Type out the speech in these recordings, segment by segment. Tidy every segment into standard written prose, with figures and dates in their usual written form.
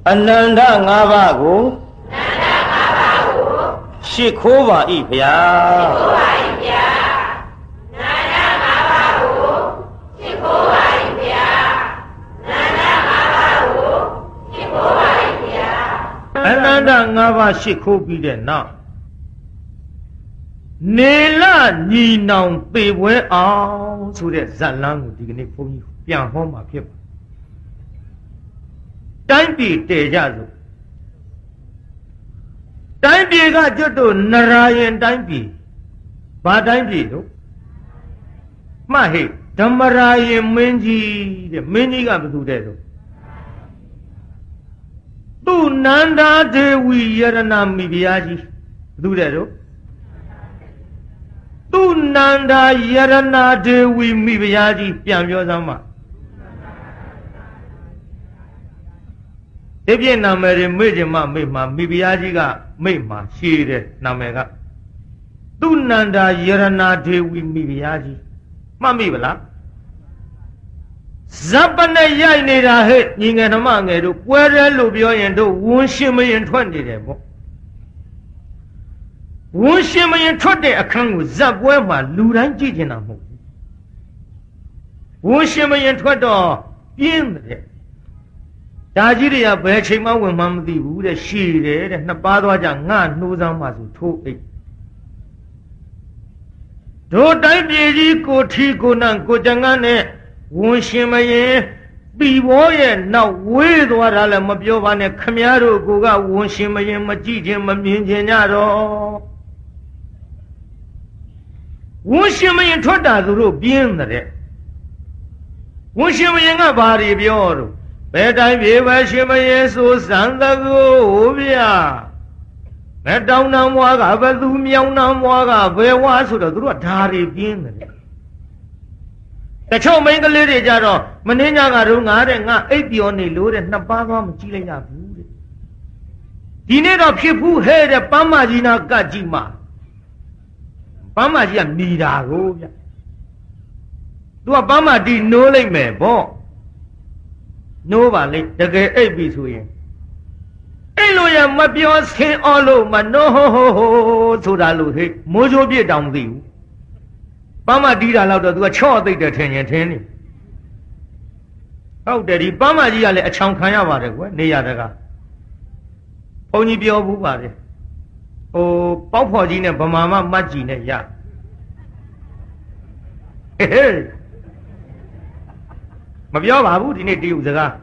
အနန္တ၅ပါးကိုရှိခိုးပါ၏ဗျာအနန္တ၅ပါးရှိခိုးပြီးတဲ့နောက်နေလညီနောင်သေပွဲအောင်ဆိုတဲ့ဇတ်လမ်းကိုဒီကနေ့ဘုန်းကြီးပြန်ဟောမှာဖြစ်ပါတိုင်းပြည်တည်ကြစို့တိုင်းပြည်ကကျွတ်တို့နရာယင်တိုင်းပြည်ဘာတိုင်းပြည်တို့မှဟိဓမ္မရာယင်မင်းကြီးတဲ့မင်းကြီးကဘယ်သူတဲ့တို့သူနန္ဒာဒေဝီယရဏမိဖုရားကြီးဘယ်သူတဲ့တို့သူနန္ဒာယရဏဒေဝီမိဖုရားကြီးပြန်ပြောစမ်းပါဒီပြည့်နာမည်တွေမေ့ကြမမေ့မှာမိဖုရားကြီးကမေ့မှာရှည်တယ်နာမည်ကသူနန္ဒာယရဏဒေဝီမိဖုရားကြီးမှတ်မိဗလားဇပ်ပနဲ့ရိုက်နေတာဟဲ့ညီငယ်ဓမ္မငယ်တို့ပွဲရဲလို့ပြောရင်တို့ဝန်းရှင်မရင်ထွက်နေတယ်ပေါ့ဝန်းရှင်မရင်ထွက်တဲ့အခန်းကိုဇပ်ပွဲမှာလူတိုင်းကြည့်ကျင်တာမဟုတ်ဘူးဝန်းရှင်မရင်ထွက်တော့ပြင်းတယ်ဒါကြီးတွေကဘယ်ချိန်မှဝင်မှမသိဘူးတဲ့ရှည်တယ်တဲ့နှစ်ပါးသွားကြငါနှိုးစမ်းမှဆိုထိုးအိတ်တို့တိုင်းပြည်ကြီးကိုထီကိုနံကိုကြံကန်းနဲ့ဝန်ရှင်မရင်ပြီဘောရဲ့နောက်ဝေးသွားတာလည်းမပြောပါနဲ့ခမည်းတော်ကိုကဝန်ရှင်မရင်မကြည့်ခြင်းမမြင်ခြင်းကြတော့ဝန်ရှင်မရင်ထွက်တာသူတို့ပြင်းတဲ့ဝန်ရှင်မရင်ကဘာတွေပြောတော့ဘယ်တိုင်းပြေပဲရှင်မရင်ဆိုစံတကူဗျာဘယ်တောင်းတမွားကဘယ်သူမြောင်းတမွားကဘယ်ဝါဆိုတော့သူတို့ကဓာရီပြင်းတယ်တချို့မိန်းကလေးတွေကြတော့မင်းညကတော့ငါတဲ့ငါအိပ်ပျော်နေလို့တဲ့နှစ်ပါးသွားမကြည့်လိုက်ရဘူးတဲ့ဒီနေ့တော့ဖြစ်ဘူးဟဲ့တဲ့ပန်းမကြီးနာကတ်ကြည့်မှာပန်းမကြီးကမိတာကိုဗျသူကပန်းမတီနိုးလိုက်မယ်ဗောနိုးပါလေတကယ်အိပ်ပြီဆိုရင်အဲ့လိုရမပြောဆင်းအောင်လို့မနိုးဟိုဆိုတာလို့ဟဲ့မိုးချိုးပြစ်တောင်မသိဘူးပန်းမတီးတာတော့သူကချော့သိတယ်ထင်ရင်ထင်နေဟုတ်တယ်ဒီပန်းမကြီးကလည်းအချောင်ခံရပါတယ်ကွယ်နေရတကဘုန်းကြီးပြောဘူးပါတယ်ဟိုပေါက်ဖော်ကြီးနဲ့ဗမာမမတ်ကြီးနဲ့ရဟေးမပြောပါဘူးဒီနေ့တရုတ်စကား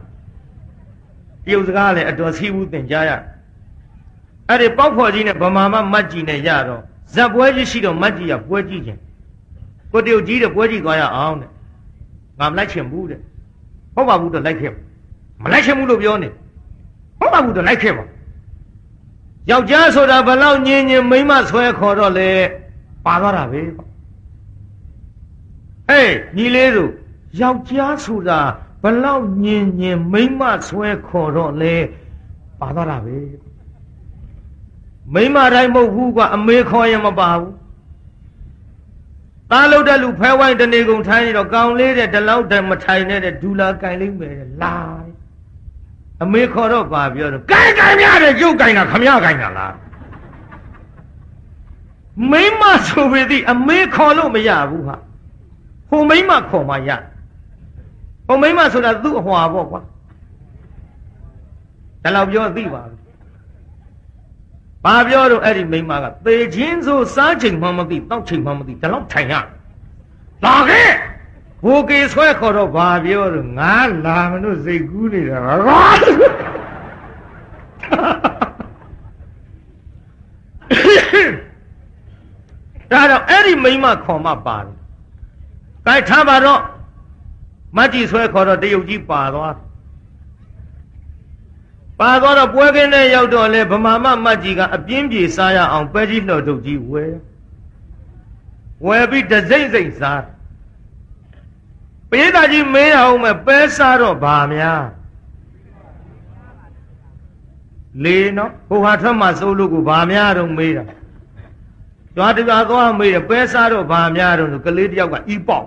လည်းအတော်စီးဘူးသင်ကြားရအဲ့ဒီပေါက်ဖော်ကြီးနဲ့ဗမာမမတ်ကြီးနဲ့ရတော့ဇက်ပွဲကြီးရှိတော့မတ်ကြီးကပွဲကြည့်ခြင်းကိုတရုတ်ကြီးတဲ့ပွဲကြည့်သွားရအောင်တဲ့ငါမလိုက်ချင်ဘူးတဲ့ဟုတ်ပါဘူးတော့လိုက်ခဲ့မလိုက်ချင်ဘူးလို့ပြောနေဟုတ်ပါဘူးတော့လိုက်ခဲ့ပါယောက်ျားဆိုတာဘလောက်ညင်ညင်မိန်းမဆွဲခေါ်တော့လေပါသွားတာပဲဟေးညီလေးတို့ယောက်ျားဆိုတာဘလောက်ညင်ညင်မိန်းမဆွဲခေါ်တော့လေပါသွားတာပဲမိန်းမတိုင်းမဟုတ်ဘူးကွာအမေခေါ်ရင်မပါဘူးသားလို့တဲ့လူဖဲဝိုင်းတနေကုန်ထိုင်းနေတော့ကောင်လေးတဲ့ဒီလောက်တည်းမထိုင်နဲ့တဲ့ဒူလာကင်လိမ့်မယ်လာအမေခေါ်တော့ပါပြောတော့ကင်ရတယ်ကျုပ်ကင်တာခမရကင်တာလားမိမဆိုပေသည်အမေခေါ်လို့မရဘူးဟာဟိုမိမခေါ်မှရဟိုမိမဆိုတာသူ့အဟွာပေါ့ကွာဒါလောက်ပြောသိပါဘူးဘာပြောတော့အဲ့ဒီမိမကသေချင်းဆိုစားချိန်မှမသိတောက်ချိန်မှမသိဒါလောက်ထိုင်ရလာခဲ့ဘိုးကေဆွဲခေါ်တော့ဘာပြောတော့ငါလာမလို့စိတ်ကူးနေတာဒါတော့အဲ့ဒီမိမခေါ်မှပါတယ်။ဒါထားပါတော့မတ်ကြီးဆွဲခေါ်တော့တရုတ်ကြီးပါသွားတော့ပွဲကင်းနဲ့ရောက်တော့လေဗမာမတ်ကြီးကအပြင်းပြေစားရအောင်ပဲကြီးလှော်ထုတ်ကြီးဝယ်ပြီးတစိမ့်စိမ့်စားပေးသားကြီးမင်းအောင်မဲ့ပဲစားတော့ဗာများလေနော်ဟိုဟာထွက်မှစိုးလို့ကိုဗာများတော့မေးတာကြွားတပြားသွားမေးတယ်ပဲစားတော့ဗာများတော့ကလေးတယောက်ကဤပေါက်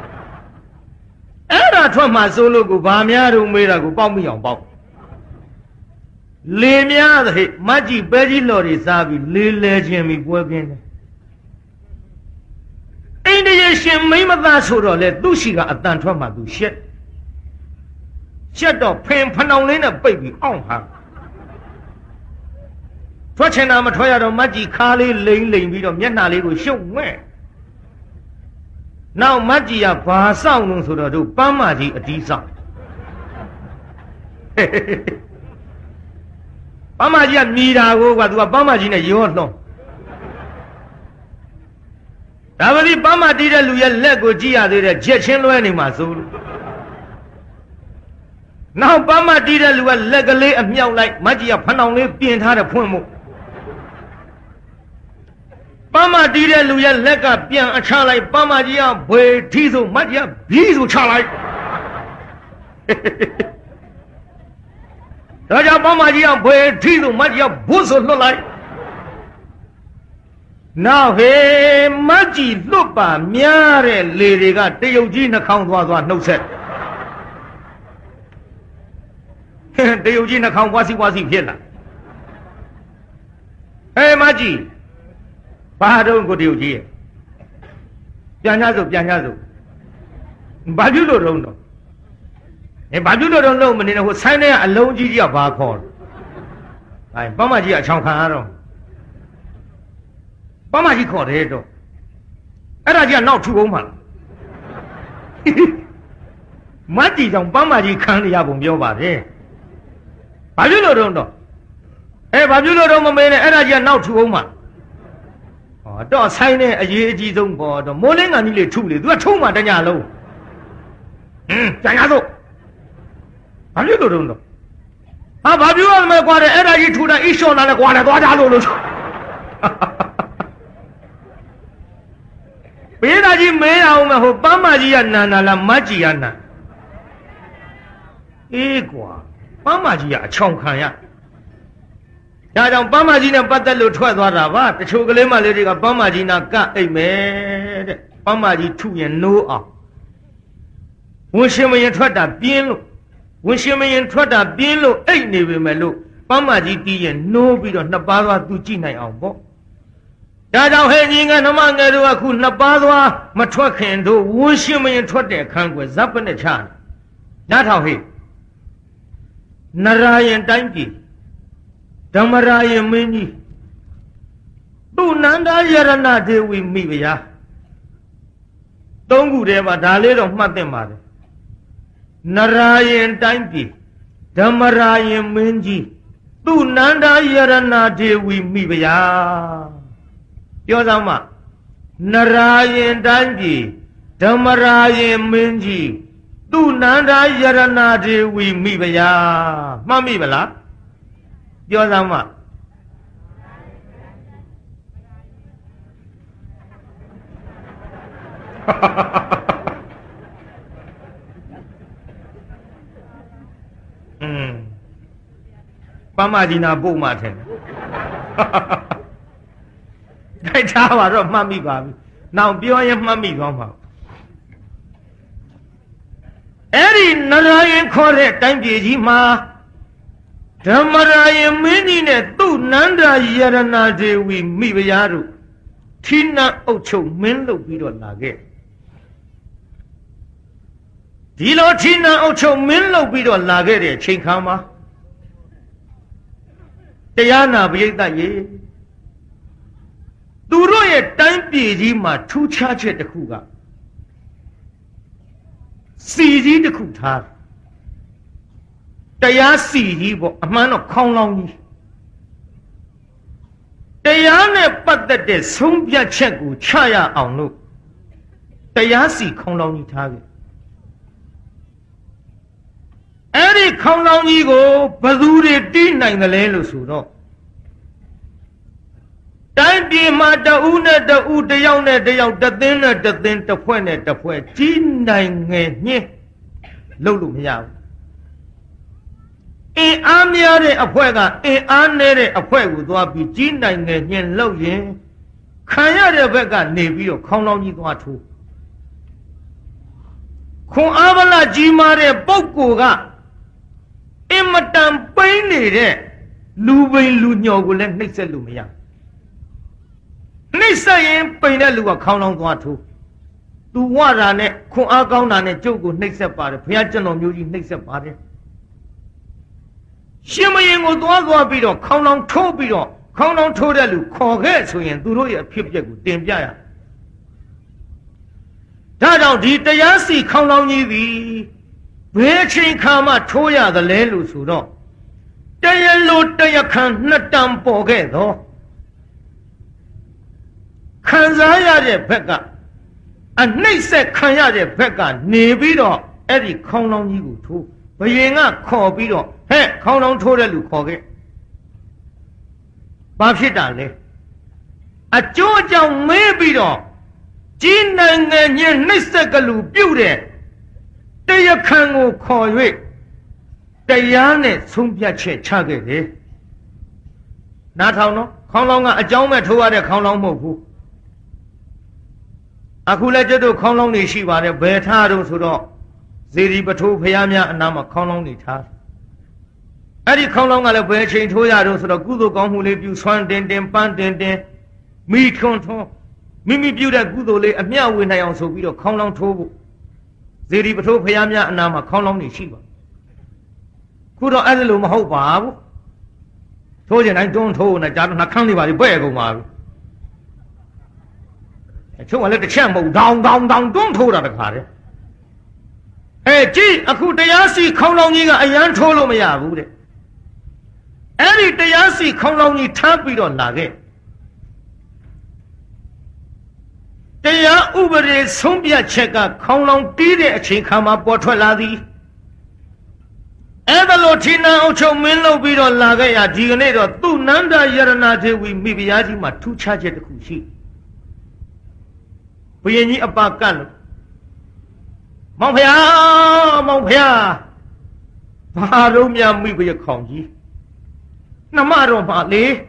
အဲ့ဒါထွက်မှစိုးလို့ကိုဗာများတော့မေးတာကိုပေါက်မိအောင်ပေါက်လေများတဲ့မကြီးပဲကြီးလော်တွေစားပြီးလေလဲခြင်းပြီးပွဲပြင်းတယ်အိန္ဒိယရှင်မိမသားဆိုတော့လေသူရှိကအတန်ထွက်မှသူရှက်တော့ဖင်ဖဏောင်လေးနဲ့ပိတ်ပြီးအောင့်ဟာထွက်ချင်တာမထွက်ရတော့မကြီးခါလေးလိမ့်ပြီးတော့မျက်နှာလေးကိုရှုပ်ဝဲနောက်မကြီးကဘာဆောင်လို့ဆိုတော့တို့ပန်းမကြီးအတီးဆောင်ပန်းမကြီးကမြည်တာကိုကသူကပန်းမကြီးနဲ့ရောလှောင်းဒါပေမဲ့ပန်းမတီးတဲ့လူရဲ့လက်ကိုကြည့်ရသေးတယ်ချက်ချင်းလွဲနေမှာဆိုလို့နောက်ပန်းမတီးတဲ့လူကလက်ကလေးအမြောက်လိုက်မကြီးကဖဏောင်လေးပြင်ထားတဲ့ဖွင့်မှုပန်းမတီးတဲ့လူရဲ့လက်ကပြန်အချလိုက်ပန်းမကြီးကဘွေထီးဆိုမကြီးကဘီးဆိုချလိုက်ဒါကြောင့်ပန်းမကြီးကဘွေထီးဆိုမကြီးကဘုဆိုလွတ်လိုက်နောက်ဟေးမကြီးလွတ်ပါများတဲ့လေတွေကတရုတ်ကြီးနှာခေါင်းသွားနှုတ်ဆက်တရုတ်ကြီးနှာခေါင်းပွားစီဖြစ်လာဟေးမကြီးဘာတော့ကိုတရုတ်ကြီးရဲ့ပြန်ကြစို့ဘာပြုလို့တော့ဘာပြုလို့တော့လုံးမနေနဲ့ဟိုဆိုင်းထဲကအလုံးကြီးကဘာခေါ်လဲပန်းမကြီးကအချောင်ခံရတော့ပန်းမကြီးခေါ်တယ်တော့အဲ့ဒါကြီးကနောက်ထူအောင်ပါလားမတ်တီကြောင့်ပန်းမကြီးခံရပုံပြောပါတယ်ဘာပြုလို့တော့ဘာပြုလို့တော့မမေးနဲ့အဲ့ဒါကြီးကနောက်ထူအောင်ပါတော့ဆိုင်တဲ့အရေးအကြီးဆုံးပေါ်တော့မိုးလင်းကန်ကြီးလေးထုလေသူကထုံမှတညလုံးကြံရစို့ဘာဖြစ်လို့တော့ဘာပြောရမလဲကွာတဲ့အဲ့ဒါကြီးထူတာအီရှော်လာလဲကွာလဲသွားကြလို့ဘေးသားကြီးမဲအောင်မဟုတ်ပန်းမကြီးကနန္နာလားမတ်ကြီးကနန္အေးကွာပန်းမကြီးကအချောင်ခံရဒါကြောင့်ပန်းမကြီးနဲ့ပတ်သက်လို့ထွက်သွားတာပါတချို့ကလေးမလေးတွေကပန်းမကြီးနာကအိတ်မယ်တဲ့ပန်းမကြီးထုရင်နိုးအောင်ဝင်ရှင်မရင်ထွက်တာပြင်းလို့အိတ်နေပေမဲ့လို့ပန်းမကြီးတီးရင်နိုးပြီးတော့နှစ်ပါးသွားသူကြည့်နိုင်အောင်ပေါ့ဒါကြောင့်ဟဲ့ညီငယ်နှမငယ်တို့ကခုနှစ်ပါးသွားမထွက်ခင်တို့ဝင်ရှင်မရင်ထွက်တဲ့အခန်းကွယ်ဇပ်ပနဲ့ချနားထောင်ဟေ့နရာယင်တိုင်းပြည်ဓမ္မရာယမင်းကြီးသူနန္ဒာယရဏဒေဝီမိဖုရားသုံးခုတည်းမှာဒါလေးတော့မှတ်သင့်ပါတယ်နရာယင်တိုင်းပြည်ဓမ္မရာယမင်းကြီးသူနန္ဒာယရဏဒေဝီမိဖုရားပြောစမ်းမနရာယင်တိုင်းပြည်ဓမ္မရာယမင်းကြီးသူနန္ဒာယရဏဒေဝီမိဖုရားမှတ်မိမလားပြောစမ်းမပန်းမကြီးနာပို့မှထင်တယ်ကြိုက်ထားပါတော့မှတ်မိပါပြီနောက်ပြောရင်မှတ်မိသွားမှာအဲ့ဒီနရာယင်ခေါ်တဲ့တိုင်းပြည်ကြီးမှာဓမ္မရာယမင်းကြီးနဲ့သူ့နန္ဒာယရဏဒေဝီမိဖုရားတို့ဌိနအုပ်ချုပ်မင်းလုပ်ပြီးတော့လာခဲ့ဒီလိုဌိနအုပ်ချုပ်မင်းလုပ်ပြီးတော့လာခဲ့တဲ့အချိန်ခါမှာတရားနာပရိသတ်ရေသူတို့ရဲ့တိုင်းပြည်ကြီးမှာထူးခြားချက်တစ်ခုကစီကြီးတစ်ခုထားတရားစီကြီးပေါ့အမှန်တော့ခေါင်းလောင်းကြီးတရားနဲ့ပတ်သက်တဲ့ဆုံးဖြတ်ချက်ကိုချရအောင်လို့တရားစီခေါင်းလောင်းကြီးထားခဲ့အဲ့ဒီခေါင်းလောင်းကြီးကိုဘယ်သူတွေတီးနိုင်တယ်လဲလို့ဆိုတော့တိုင်းပြည်မှာတဦးနဲ့တဦးတယောက်နဲ့တယောက်တသင်းနဲ့တသင်းတစ်ဖွဲ့နဲ့တစ်ဖွဲ့ကြီးနိုင်ငယ်ညှင်းလုပ်လို့မရဘူးအင်အားများတဲ့အဖွဲ့ကအင်အားနည်းတဲ့အဖွဲ့ကိုသွားပြီးကြီးနိုင်ငယ်ညှင်းလုပ်ရင်ခံရတဲ့ဘက်ကနေပြီးတော့ခေါင်းလောင်းကြီးသွားထိုးခွန်အားဗလာကြီးမားတဲ့ပုဂ္ဂိုလ်ကအင်မတန်ပိန်းနေတဲ့လူပိန်လူညော်ကိုလည်းနှိပ်စက်လို့မရနှိပ်စက်ရင်ပိန်တဲ့လူကခေါင်းလောင်းသွားထိုးသူဝတာနဲ့ခွန်အားကောင်းတာနဲ့ကျုပ်ကိုနှိပ်စက်ပါတယ်ဘုရားကျွန်တော်မျိုးကြီးနှိပ်စက်ပါတယ်ရှင်မရင်ကိုသွားပြီးတော့ခေါင်းလောင်းထိုးပြီးတော့ခေါင်းလောင်းထိုးတဲ့လူခေါ်ခဲ့ဆိုရင်သူတို့ရဲ့အဖြစ်အပျက်ကိုတင်ပြရဒါကြောင့်ဒီတရားစီခေါင်းလောင်းကြီးသည်ဘယ်ချိန်ခါမှထိုးရသလဲလို့ဆိုတော့တရားလိုတရားခံနှစ်တန်ပေါ်ခဲ့တော့ခံစားရတဲ့ဘက်ကအနှိမ့်ဆက်ခံရတဲ့ဘက်ကနေပြီးတော့အဲ့ဒီခေါင်းလောင်းကြီးကိုထိုးဘယင်ကခေါ်ပြီးတော့ဟဲ့ခေါင်းလောင်းထိုးတဲ့လူခေါ်ခဲ့ဘာဖြစ်တာလဲအကျိုးအကြောင်းမေးပြီးတော့ကြီးနိုင်ငံညနှိမ့်ဆက်ကလူပြုတ်တဲ့တရားခံကိုခေါ်၍တရားနဲ့ဆုံးဖြတ်ချက်ချခဲ့တယ်နားထောင်နော်ခေါင်းလောင်းကအကြောင်းမဲ့ထိုးရတဲ့ခေါင်းလောင်းမဟုတ်ဘူးအခုလည်းကျွတ်တို့ခေါင်းလောင်းတွေရှိပါတယ်ဘယ်ထားတော့ဆိုတော့ဇေဒီပထိုးဖျားများအနာမှာခေါင်းလောင်းတွေထားအဲ့ဒီခေါင်းလောင်းကလည်းဘယ်အချိန်ထိုးရတော့ဆိုတော့ကုသိုလ်ကောင်းမှုလေးပြုဆွမ်းတင်ပန်းတင်မိထွန်းမိမိပြုတဲ့ကုသိုလ်လေးအမျှဝေနိုင်အောင်ဆိုပြီးတော့ခေါင်းလောင်းထိုးဖို့ဇေဒီပထိုးဖျားများအနာမှာခေါင်းလောင်းတွေရှိပါခုတော့အဲ့ဒါလိုမဟုတ်ပါဘူးထိုးကျင်တိုင်းတွန်းထိုးနေကြတော့နှခမ်းလေးပါလေပဲ့ကုန်ပါဘူးအချို့ကလည်းတစ်ချက်မဟုတ်တောင်းတွန်းထိုးတာတခါတည်းကြည့်အခုတရားစီခေါင်းလောင်းကြီးကအရန်ထိုးလို့မရဘူးတဲ့အဲ့ဒီတရားစီခေါင်းလောင်းကြီးထားပြီးတော့လာခဲ့တရားဥပဒေဆုံးဖြတ်ချက်ကခေါင်းလောင်းတီးတဲ့အချိန်ခါမှာပေါ်ထွက်လာသည်အဲ့ဒါလို့ထိနာအောင်ချုပ်မင်းလုပ်ပြီးတော့လာခဲ့ရဒီကနေ့တော့သူနန္ဒယရဏဒေဝီမိဖုရားကြီးမှာထူးခြားချက်တစ်ခုရှိဘုရင်ကြီးအပါကန့်လို့မောင်ဖျားဘာတော့မြမိဖုရားခေါင်ကြီးနှမတော့မှ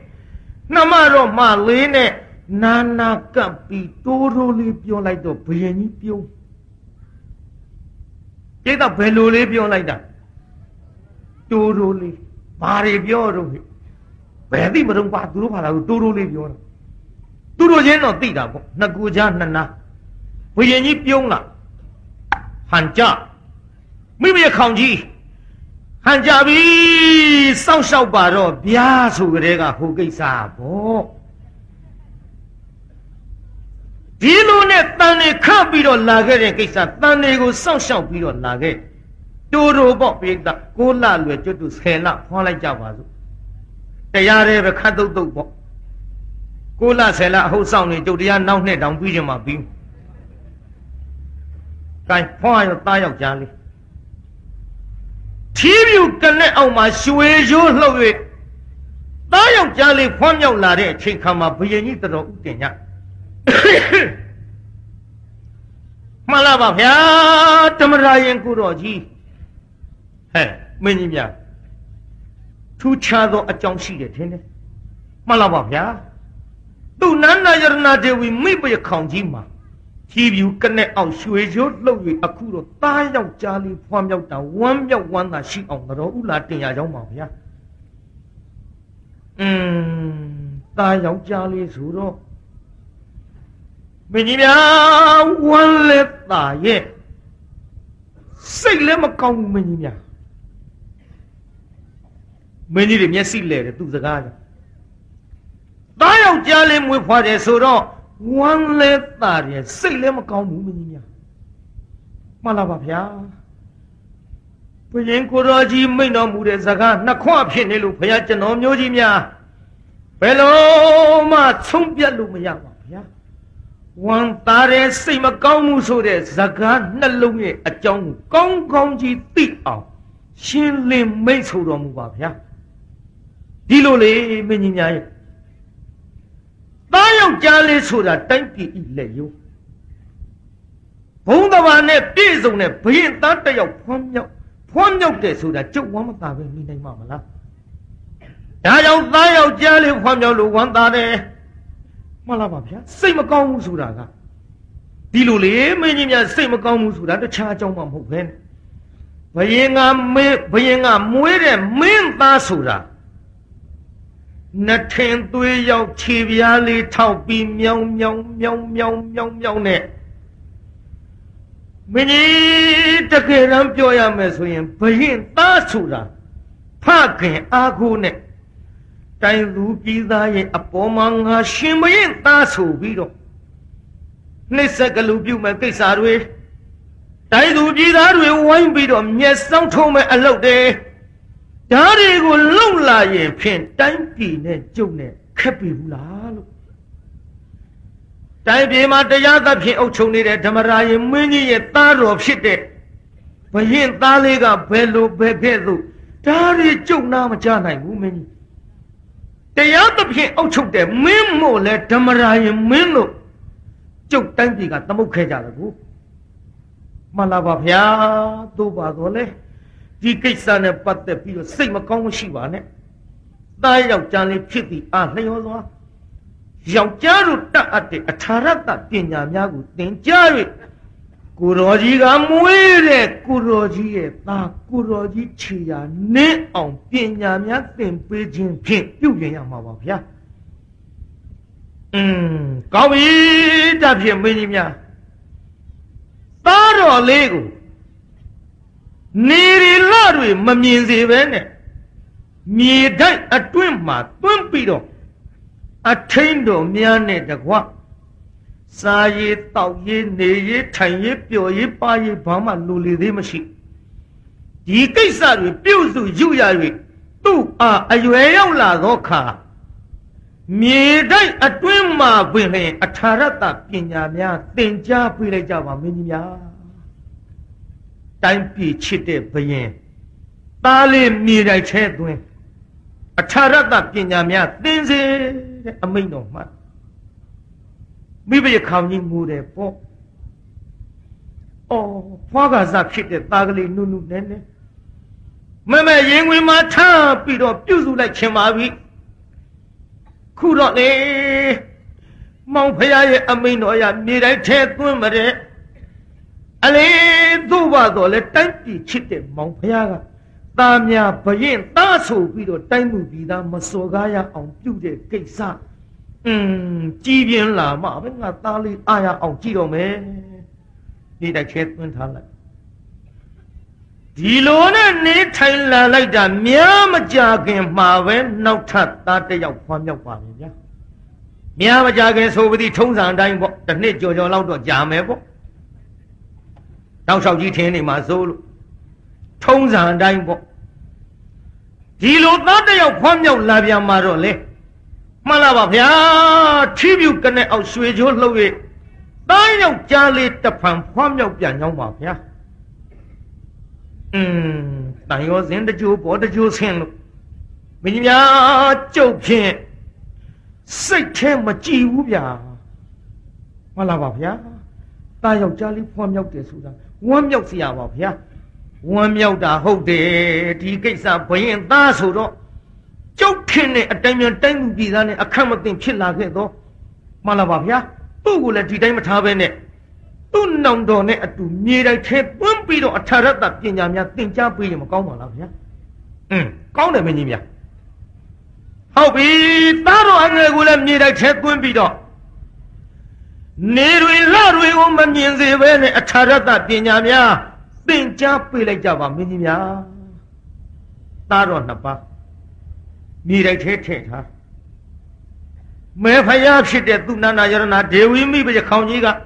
လေးနဲ့နာကပ်ပြီးတိုးလေးပြောလိုက်တော့ဘုရင်ကြီးပြုံးကျိတ်တော့ဘယ်လိုလေးပြောလိုက်တာတိုးလေးဘာတွေပြောတော့ဘယ်သိမတော့ပါသူတို့ဘာလာလို့တိုးလေးပြောတာသူတို့ချင်းတော့သိတာပေါ့နှစ်ကူချာနှစ်နာဘုရင်ကြီးပြုံးလာဟန်ကြမိမရခေါင်ကြီးဟန်ကြပြီစောင့်ရှောက်ပါတော့ဗျာဆိုကြတဲ့ကဟိုကိစ္စပေါ့ဒီလိုနဲ့တန်နေခတ်ပြီးတော့လာခဲ့တဲ့ကိစ္စတန်တွေကိုစောင့်ရှောက်ပြီးတော့လာခဲ့တိုးပေါ့ပိဿ6လလွယ်ကျွတ်တူ10လဖွာလိုက်ကြပါစို့တရားတွေပဲခတ်တုတ်ပေါ့6လ10လအဟုတ်ဆောင်နေကျုပ်တရားနောက်နှစ်တောင်ပြီးချင်မှပြီးကိုင်ဖွာရောသားယောက်ျားလေးထီးပြူကနဲ့အောက်မှာရွှေရိုးလှုပ်၍သားယောက်ျားလေးဖွာမြောက်လာတဲ့အချိန်ခါမှာဘုရင်ကြီးတော်ဥတင်ညမှန်လားပါဗျာဓမ္မရာယင်ကိုတော်ကြီးမင်းကြီးများထူးခြားသောအကြောင်းရှိတယ်ထင်တယ်မှန်လားပါဗျာသူနန္ဒယရဏဒေဝီမိဖုရားခေါင်ကြီးမှာဖြီးပြူကနဲ့အောင်ရွှေရိုးလှုပ်၍အခုတော့သားယောက်ျားလေးဖွားမြောက်တာဝမ်းမြောက်ဝမ်းသာရှိအောင်တော်ဥလာတင်ရကြောင်းပါဗျာသားယောက်ျားလေးဆိုတော့မင်းကြီးများဝမ်းလက်သာရဲ့စိတ်လည်းမကောင်းဘူးမင်းကြီးများမင်းကြီးတွေမျက်စိလဲတယ်သူစကားကြောင့်သားယောက်ျားလေးမွေးဖွားတယ်ဆိုတော့ဝမ်းလက်သာရဲ့စိတ်လည်းမကောင်းဘူးမင်းကြီးများမှန်လားပါဗျာဘုရင်ကိုတော်ကြီးမိန့်တော်မူတဲ့စကားနှစ်ခွဖြစ်နေလို့ဘုရားကျွန်တော်မျိုးကြီးများဘယ်လုံးမှဆုံးပြတ်လို့မရပါဗျာဝမ်းသာတဲ့စိတ်မကောင်းမှုဆိုတဲ့စကားနှလုံးရဲ့အကြောင်းကိုကောင်းကောင်းကြီးသိအောင်ရှင်းလင်းမိတ်ဆိုတော်မူပါဗျာဒီလိုလေမင်းကြီးများရဲ့သားယောက်ျားလေးဆိုတာတိုင်းပြည်ဤလက်ယုံဘုံတဘာနဲ့ပြည့်စုံတဲ့ဘုရင်သားတစ်ယောက်ဖွားမြောက်တယ်ဆိုတာကျုပ်ဝမ်းမသာပဲနေနိုင်မှာမလားဒါကြောင့်သားယောက်ျားလေးဖွားမြောက်လို့ဝမ်းသာတယ်မှန်လားပါဗျာစိတ်မကောင်းဘူးဆိုတာကဒီလိုလေမင်းကြီးများစိတ်မကောင်းဘူးဆိုတာတခြားအကြောင်းမှမဟုတ်ပဲဘယင်ကမွေးတဲ့မင်းသားဆိုတာနှစ်ထင်သွေးရောက်ခြေပြားလေးထောက်ပြီးမြောင်းမြောင်းမြောင်းမြောင်းမြောင်းမြောင်းနဲ့မင်းကြီးတကယ်တမ်းပြောရမယ်ဆိုရင်ဘရင်သားဆိုတာဖခင်အားကိုးနဲ့တိုင်းသူပြည်သားရဲ့အပေါ်မှာငါရှင်ဘရင်သားဆိုပြီးတော့နှိစ္စကလူပြုမဲ့ကိစ္စတွေတိုင်းသူပြည်သားတွေဝိုင်းပြီးတော့မျက်စောင်းထုံးမဲ့အလုပ်တွေဒါတွေကိုလုံလာရင်ဖြင့်တိုင်းပြည်နဲ့ကျုပ်နဲ့ခက်ပြီဘူးလားလို့တိုင်းပြည်မှာတရားသဖြင့်အုပ်ချုပ်နေတဲ့ဓမ္မရာယမင်းကြီးရဲ့သားတော်ဖြစ်တဲ့ဘရင်သားလေးကဘယ်လိုပဲခဲ့သို့ဒါတွေကျုပ်နာမကြနိုင်ဘူးမင်းကြီးတရားသဖြင့်အုပ်ချုပ်တဲ့မင်းမို့လဲဓမ္မရာယမင်းတို့ကျုပ်တိုင်းပြည်ကသမုတ်ခဲ့ကြတယ်ကိုမှန်လားပါဗျာသို့ပါတော့လေဒီကိစ္စနဲ့ပတ်သက်ပြီးတော့စိတ်မကောင်းမရှိပါနဲ့သားယောက်ျားလေးဖြစ်ပြီးအားလျော်စွာယောက်ျားတို့တတ်အပ်တဲ့အထာရတပညာများကိုသင်ကြား၍ကိုတော်ကြီးကမွေးတဲ့ကိုတော်ကြီးရဲ့သားကိုတော်ကြီးခြေရာနင်းအောင်ပညာများသင်ပေးခြင်းဖြင့်ပြုပြင်ရမှာပါဗျာကောင်းပြီဒါဖြင့်မင်းကြီးများသားတော်လေးကိုနေရီလတွေမမြင်စေပဲနဲ့မြေတိုက်အတွင်းမှာတွန်းပြီးတော့အထိန်တော်များနဲ့တကွစားရည်တောက်ရည်နေရည်ထိုင်ရည်ပျော်ရည်ပါရည်ဘာမှလိုလေသေးမရှိဒီကိစ္စတွေပြုစုယူရ၍သူ့အားအရွယ်ရောက်လာသောအခါမြေတိုက်အတွင်းမှာပင်လျင်အထာရတပညာများသင်ကြားပေးလိုက်ကြပါမင်းကြီးများတိုင်းပြည်ချစ်တဲ့ဘရင်သားလေးမြေတိုက်ထဲသွင်းအထာရတပညာများသင်စေတဲ့အမိန့်တော်မှာမိဘရခေါင်ကြီးငိုတယ်ပေါ့အော်ဖွားကစားဖြစ်တဲ့သားကလေးနုနုနဲနဲမရင်ဝင်မှာထားပြီးတော့ပြုစုလိုက်ခြင်းပါပြီခုတော့လေမောင်ဖရာရဲ့အမိန့်တော်အရမြေတိုင်းထဲသွင်းမတဲ့အလေးသို့ပါတော့လေတိုင်းပြည်ချစ်တဲ့မောင်ဖရာကသားများဘရင်သားဆိုပြီးတော့တိုင်းမှုပြည်သားမစော်ကားရအောင်ပြုတဲ့ကိစ္စကြီးပြင်းလာမှပဲငါသားလေးအားရအောင်ကြည့်တော့မယ်ဒီတိုက်ခဲသွင်းထားလိုက်ဒီလိုနဲ့နေထိုင်လာလိုက်တာများမကြခင်မှာပဲနောက်ထပ်သားတစ်ယောက်ဖွားမြောက်ပါပြီဗျာများမကြခင်ဆိုပြီးထုံးစံတိုင်းပေါ့တစ်နှစ်ကြော်ကြော်လောက်တော့ကြာမယ်ပေါ့တောက်လျှောက်ကြီးထင်းနေမှာစိုးလို့ထုံးစံတိုင်းပေါ့ဒီလိုသားတစ်ယောက်ဖွားမြောက်လာပြန်မှာတော့လေမှန်လားပါဗျာထီးပြူကနေအောင်ရွှေချိုးလှုပ်၍သားယောက်ကြားလေးတဖန်ဖွားမြောက်ပြန်ကြောင်းပါဗျာတန်ရောစင်တကြိုးပေါ်တကြိုးဆင်းလို့မင်းကြီးများကြုတ်ဖြင့်စိတ်ထဲမကြည်ဘူးဗျာမှန်လားပါဗျာသားယောက်ကြားလေးဖွားမြောက်တယ်ဆိုတာဝမ်းမြောက်စရာပါဗျာဝမ်းမြောက်တာဟုတ်တယ်ဒီကိစ္စဘရင်သားဆိုတော့ကျုပ်ထင်တဲ့အတိုင်းများတိုင်းသူပြည်သားနဲ့အခက်မသိဖြစ်လာခဲ့တော့မှန်လားပါဗျာသူ့ကိုလည်းဒီတိုင်းမထားပဲနဲ့သူ့နောင်တော်နဲ့အတူမြေတိုင်းထဲသွင်းပြီးတော့အထာရတပညာများသင်ကြားပေးရင်မကောင်းပါလားဗျာကောင်းတယ်မင်းကြီးများဟုတ်ပြီသားတော်အငယ်ကိုလည်းမြေတိုင်းထဲသွင်းပြီးတော့နေတွေလတွေကိုမမြင်စေပဲနဲ့အထာရတပညာများသင်ကြားပေးလိုက်ကြပါမင်းကြီးများသားတော်နှစ်ပါးမြေတိုက်ထဲထည့်ထားမဲဖယားဖြစ်တဲ့သူနန္ဒယရဏဒေဝီမိဘခေါင်ကြီးက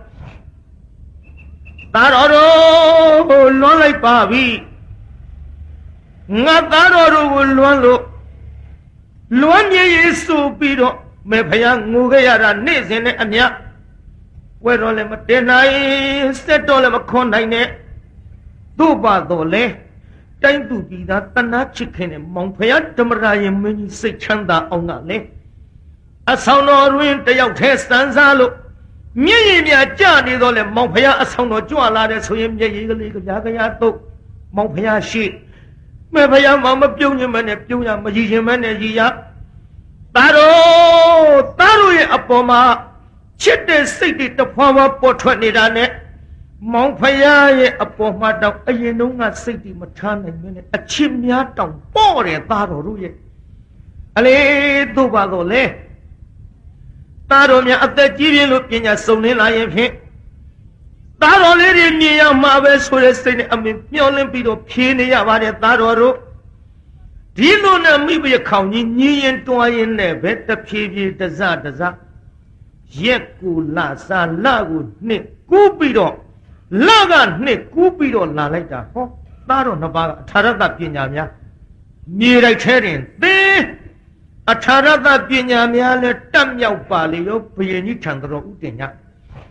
သားတော်တို့လွမ်းလိုက်ပါပြီငါသားတော်တို့ကိုလွမ်းလို့လွမ်းမြေရေးဆိုပြီးတော့မဲဖယားငိုခဲ့ရတာနေ့စဉ်နဲ့အမျှဝဲတော်လည်းမတင်နိုင်စက်တော်လည်းမခွန်နိုင်နဲ့တို့ပါတော့လေတိုင်းသူပြည်သားတနာချစ်ခင်တဲ့မောင်ဖယားဓမ္မရာယမင်းကြီးစိတ်ချမ်းသာအောင်ကလေအဆောင်တော်တွင်တယောက်တည်းစံစားလို့မျက်ရည်များကျနေတော့လေမောင်ဖယားအဆောင်တော်ကြွလာတဲ့ဆိုရင်မျက်ရည်ကလေးကြပြားတော့မောင်ဖယားရှိမဲဖယားမပြုံးခြင်းမနဲ့ပြုံးရမရည်ခြင်းမနဲ့ရည်ရသားတို့ရဲ့အပေါ်မှာချစ်တဲ့စိတ်တွေတဖွာဖွာပေါ်ထွက်နေတာနဲ့မောင်ဖယားရဲ့အပေါ်မှာတောင်အရင်တုန်းကစိတ်တွေမထားနိုင်မင်းနဲ့အချစ်များတောင်ပေါ့တယ်သားတော်တို့ရဲ့ Ale do ba do le. Ta ro mya atat ji pyin lo pnya song nin la yin phin. Ta ro le ri myin ya ma be so de siat ne amin myaw lin pi do phie ne ya ba de ta ro ro. Di lo ne mi bwe khaung ji nyi yin twa yin ne be ta phie phie ta za. Yet ku la sa la ku ne ku pi do la ga ne ku pi do la lai ta ho. Ta ro na ba atharata pnya mya. Mye dai the tin te atharata pnya mya le tat myauk pa le yo byin ji thang taro u tin nya.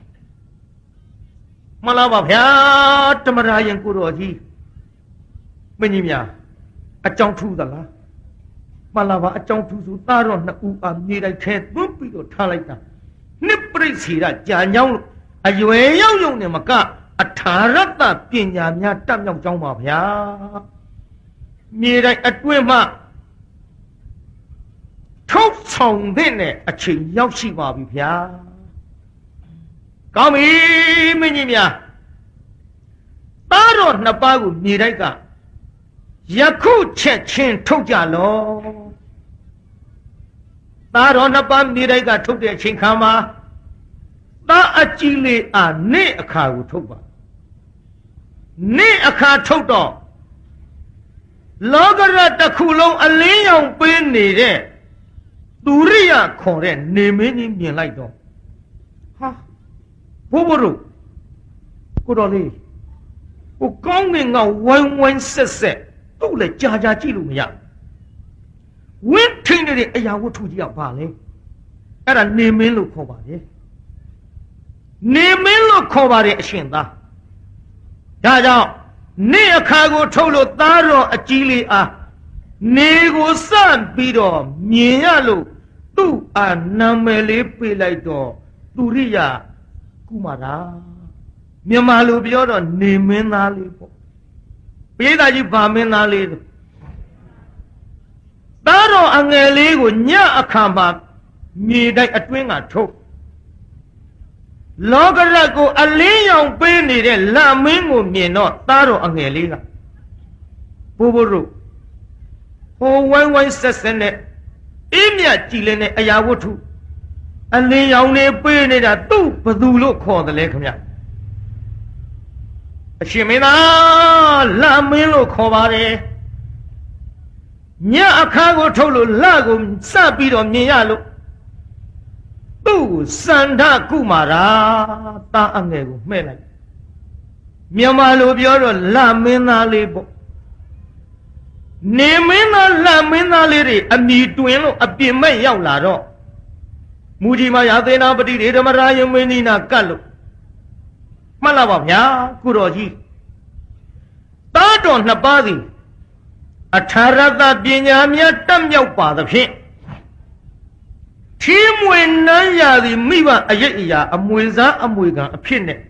Ma la ba phya Tamara yin ku ro ji. Myin ji mya a chaung thu da la. Ma la ba a chaung thu su ta ro na u a mye dai the twin pi do tha lai ta. Nip prit si ra ja nyaung lo a yue yaw yong ne ma ka atharata pnya mya tat myauk chaung ba phya. Mye dai atwin maထုတ်ဆောင်တဲ့အချိန်ရောက်ရှိပါပြီဗျာကောင်းပြီမင်းကြီးများသားတော်နှစ်ပါးကိုမြေတိုက်ကယခုချက်ချင်းထုတ်ကြလောသားတော်နှစ်ပါးမြေတိုက်ကထုတ်တဲ့အချိန်ခါမှာသားအကြီးလေးအားနေ့အခါကိုထုတ်ပါနေ့အခါထုတ်တော့လောကရတစ်ခုလုံးအလင်းရောင်ပေးနေတဲ့သူရိယခေါ်တဲ့နေမင်းကြီးမြင်လိုက်တော့ဟာဘိုးဘိုးတို့ကိုတော်လေးကိုကောင်းငင်ကဝိုင်းဝိုင်းဆက်ဆက်သူ့လည်းကြာကြာကြည့်လို့မရဝင်းထင်းနေတဲ့အရာဝတ္ထုကြီးကပါလေအဲ့ဒါနေမင်းလို့ခေါ်ပါတယ်နေမင်းလို့ခေါ်ပါတယ်အရှင်သားဒါကြောင့်နေ့အခါကိုထုတ်လို့သားတော်အကြီးလေးအားနေကိုစပြီးတော့မြင်ရလို့သူ့အာနာမည်လေးပေးလိုက်တော့သူရိယကုမာရာမြန်မာလိုပြောတော့နေမင်းသားလေးပေါ့ပိဋကကြီးဗာမင်းသားလေးသားတော်အငယ်လေးကိုညအခါမှာမြေတိုက်အတွင်းကထုတ်လောကရတ်ကိုအလင်းရောင်ပေးနေတဲ့လမင်းကိုမြင်တော့သားတော်အငယ်လေးကဘိုးဘိုးတို့ဟိုဝိုင်းဝိုင်းဆက်ဆက်နဲ့အေးမြကြည်လင်းတဲ့အရာဝတ္ထုအလင်းရောင်လေးပေးနေတာသူ့ဘသူလို့ခေါ်တယ်လေခင်ဗျအရှင်မင်းသားလမင်းလို့ခေါ်ပါတယ်ညအခါကိုထုတ်လို့လကိုစပြီးတော့မြင်ရလို့သူ့စန္ဒကုမာရာတာအငယ်ကိုမှဲ့လိုက်မြန်မာလိုပြောတော့လမင်းသားလေးပေါ့နေမင်းသားလမင်းသားလေးတွေအမိတွင်လို့အပြင်မဲ့ရောက်လာတော့မူကြီးမရာသေနာပတိဓမ္မရာယမင်းကြီးနာကတ်လို့မှတ်လာပါဗျာကုတော်ကြီးသားတော်နှစ်ပါးစီအထာရတပညာမြတ်တက်မြောက်ပါသဖြင့်ချီးမွေနန်းရာသည်မိဘအယိတ်အရာအမွေစားအမွေခံအဖြစ်နဲ့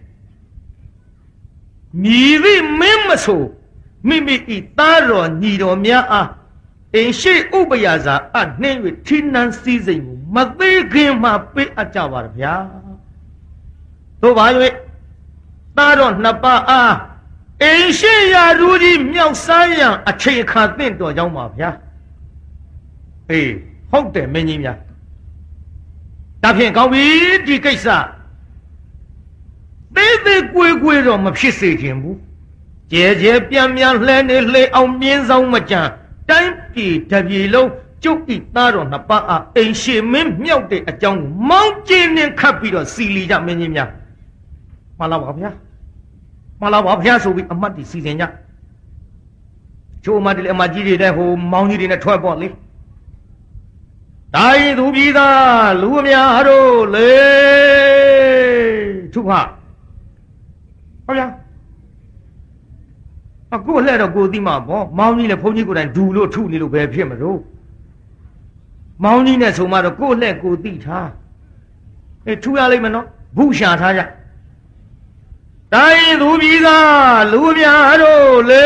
မြည်သည့်မင်းမဆိုမိမိဤသားတော်ညီတော်များအားအိမ်ရှိဥပယာစာအနှင်း၍ထိနှန်းစည်းစိမ်ကိုမသေးခင်မှပေးအပ်ကြပါဗျာတို့ပါ၍သားတော်နှစ်ပါးအားအိမ်ရှိရာလူကြီးမြောက်စားရန်အချိန်အခါသင့်တော်ကြောင်းပါဗျာအေးဟုတ်တယ်မင်းကြီးများဒါဖြင့်ကောင်းပြီဒီကိစ္စသေးသေးကွေးကွေးတော့မဖြစ်စေချင်ဘူးကျဲကျဲပြန်ပြန်လှဲနေလှဲအောင်မြင်းဆောင်မကြံတိုင်းပြည်တပြည်လုံးကျုပ်ဤသားတော်နှစ်ပါးအားအိမ်ရှိမင်းမြောက်တဲ့အကြောင်းကိုမောင်းကျင်းနဲ့ခတ်ပြီးတော့စီလီကြမင်းကြီးများမှန်လားပါဗျာမှန်လားပါဗျာဆိုပြီးအမတ်တီစီစဉ်ကြချိုးအမတ်တီလည်းအမတ်ကြီးတွေတဲ့ဟိုမောင်းကြီးတွေနဲ့ထွက်ပေါ့လေတိုင်းသူပြည်သားလူအများတို့လေထုခဟုတ်ဗျာအခုလှဲ့တော့ကိုသိမှာပေါ့မောင်းကြီးလည်းဘုန်းကြီးကိုယ်တိုင်ဒူလို့ထုနေလို့ပဲဖြစ်မလို့မောင်းကြီးနဲ့ဆိုမှတော့ကိုလှဲ့ကိုသိထားထုရလိမ့်မယ်နော်ဘုရှာထားကြတိုင်းသူပြည်သားလူအများတို့လေ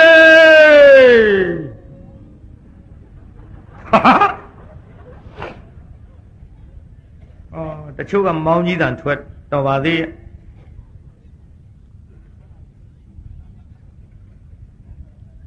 တချို့ကမောင်းကြီးတန်ထွက်တော်ပါသေးရဲ့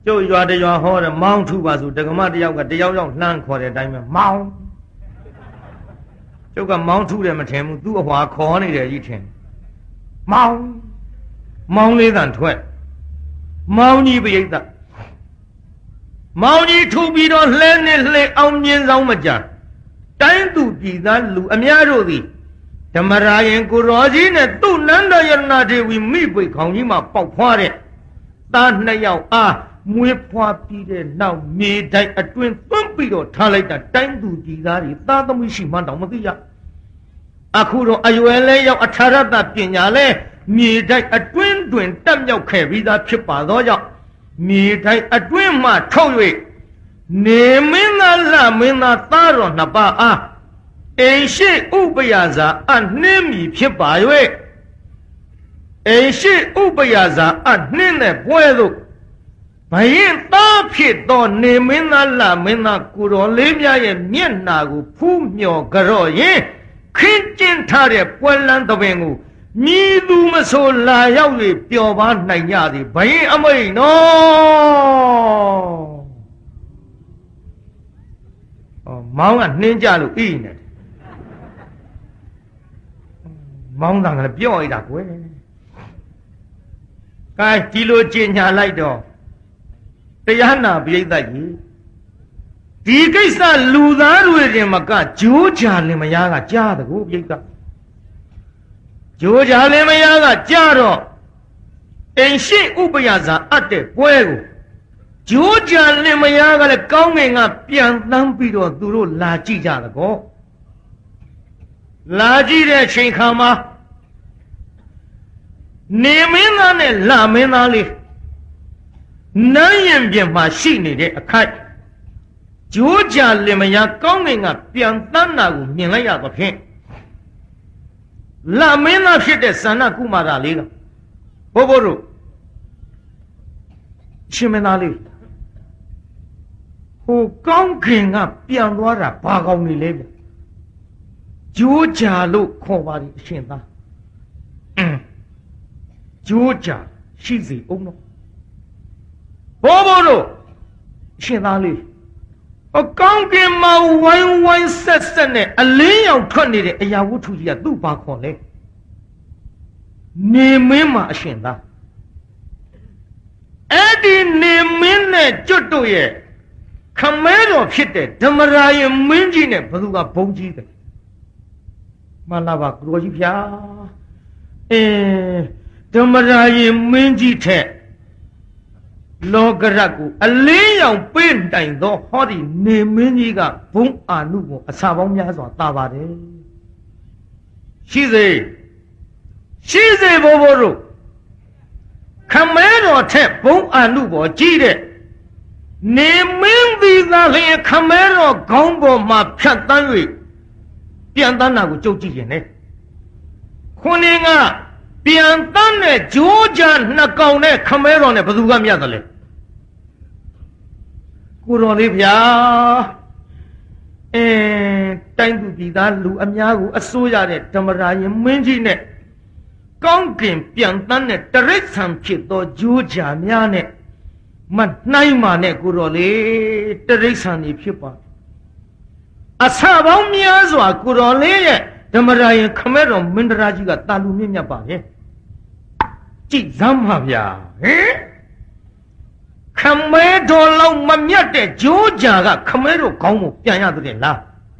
就约的约好的忙出吧，就这个嘛的要难考的တိုင်းမှာမောင်းကျုပ်ကမောင်းထုတယ်မထင်ဘူးသူ့အဟွာခေါ်နေတယ်ကြီးထင်မောင်းလေးတန်ထွက်မောင်းကြီးပိဋကမောင်းကြီးထူပြီးတော့လှဲနဲ့လှဲအောင်မြင်ဆောင်မကြတိုင်းသူပြည်သားလူအများတို့သည်ဓမ္မရာယင်ကိုရောကြီးနဲ့သူ့နန္ဒယရဏဒေဝီမိပိတ်ခေါင်းကြီးမှာပေါက်ဖွားတဲ့သားနှစ်ယောက်အားမွေးဖွားပြီးတဲ့နောက်မြေတိုင်းအတွင်းသွန်းပြီးတော့ထားလိုက်တာတိုင်းသူပြည်သားတွေသားသမီးရှိမှတောင်မသိရအခုတော့အရွယ်လဲရောက်အထာရတပညာလဲမြေတိုင်းအတွင်းတွင်တက်မြောက်ခဲ့ပြီးသားဖြစ်ပါသောကြောင့်မြေတိုင်းအတွင်းမှထုတ်၍နေမင်းသားလမင်းသားသားတော်နှစ်ပါးအားအိမ်ရှိဥပယဇာအနှင်းမီဖြစ်ပါ၍အိမ်ရှိဥပယဇာအနှင်းတဲ့ပွဲသို့ဘယင်သားဖြစ်သောနေမင်းသားလမင်းသားကိုတော်လေးများရဲ့မျက်နာကိုဖူးမြော်ကြော့ရင်ခင်းကျင်းထားတဲ့ပွဲလန်းသဘင်ကိုမြည်သူမဆိုလာရောက်၍ပျော်ပါနိုင်ကြသည်ဘယင်အမိန်နော်မောင်းကနှင်းကြလို့ဤနေတယ်မောင်းတန်ကလည်းပြော့ရတာကွယ်ကဲဒီလိုကြင်ညာလိုက်တော့တရားနာပိဋကကြီးဒီကိစ္စလူသားတွေတင်မကဂျိုးကြလင်မယားကကြားတကူပိဋကဂျိုးကြလင်မယားကကြားတော့အိမ်ရှိဥပယဇာအပ်တဲ့ပွဲကိုဂျိုးကြလင်မယားကလည်းကောင်းငင်ကပြန်သန်းပြီးတော့သူတို့လာကြည့်ကြတကောလာကြည့်တဲ့ချိန်ခါမှာနေမင်းသားနဲ့လမင်းသားလေးနန်းရင်ပြင်မှာရှိနေတဲ့အခိုက်ဂျိုးကြလင်မယားကောင်းငင်ကပြန်သန်းတာကိုမြင်လိုက်ရသဖြင့်လမင်းသားဖြစ်တဲ့သန္နကုမာရလေးကဘိုးဘိုးတို့ရှင်မင်းသားလေးဟိုကောင်းခင်ကပြန်သွားတာဘာကောင်းနေလဲဗျဂျိုးကြလို့ခေါ်ပါလိအရှင်သားဂျိုးကြရှိစီအောင်တော့ဘိုးဘိုးတို့ရှင်သားလေးအကောင်းကင်မှာဝိုင်းဝိုင်းဆက်ဆက်နဲ့အလင်းရောင်ထွက်နေတဲ့အရာဝတ္ထုကြီးကသူ့ဘာခေါ်လဲနေမင်းမှာအရှင်သားအဲ့ဒီနေမင်းနဲ့ကျွတ်တို့ရဲ့ခမဲတော်ဖြစ်တဲ့ဓမ္မရာယမင်းကြီးနဲ့ဘသူကဘုံကြီးတယ်မှန်လားပါကိုကြီးဗျာဓမ္မရာယမင်းကြီးထက်လောကရတ်ကိုအလင်းရောင်ပေးတိုင်သောဟောဒီနေမင်းကြီးကဘုံအာနုကိုအစာပေါင်းများစွာတာပါတယ်ရှိစေဘိုးဘိုးတို့ခမဲတော်ထက်ဘုံအာနုပေါ်ကြီးတဲ့နေမင်းသည်သာလျှင်ခမဲတော်ခေါင်းပေါ်မှာဖြတ်တန်း၍ပြန်တန်းတာကိုကြုတ်ကြည့်ရင်လေခုနင်းကပြန်တန်းတဲ့ဂျိုးကြနှစ်ကောင်နဲ့ခမဲတော်နဲ့ဘယ်သူကမြတ်တယ်လဲကိုတော်လေးဗျာတိုင်းသူပြည်သားလူအများကိုအစိုးရတဲ့ဓမ္မရာယမင်းကြီးနဲ့ကောင်းကင်ပြန်တန်းတဲ့တရိစ္ဆာန်ဖြစ်သောဂျိုးကြများနဲ့မနှိုင်းမာနဲ့ကိုတော်လေးတရိစ္ဆာန်ကြီးဖြစ်ပါအစပေါင်းများစွာကိုတော်လေးရဲ့ဓမ္မရာယခမဲတော်မင်းတရာကြီးကတာလူမြင့်မြတ်ပါရဲ့ကြည်စမ်းပါဗျာခမဲတော်လောက်မမြတ်တဲ့ဂျိုးကြကခမဲတော်ခေါင်းကိုပြန်ရတဲ့လား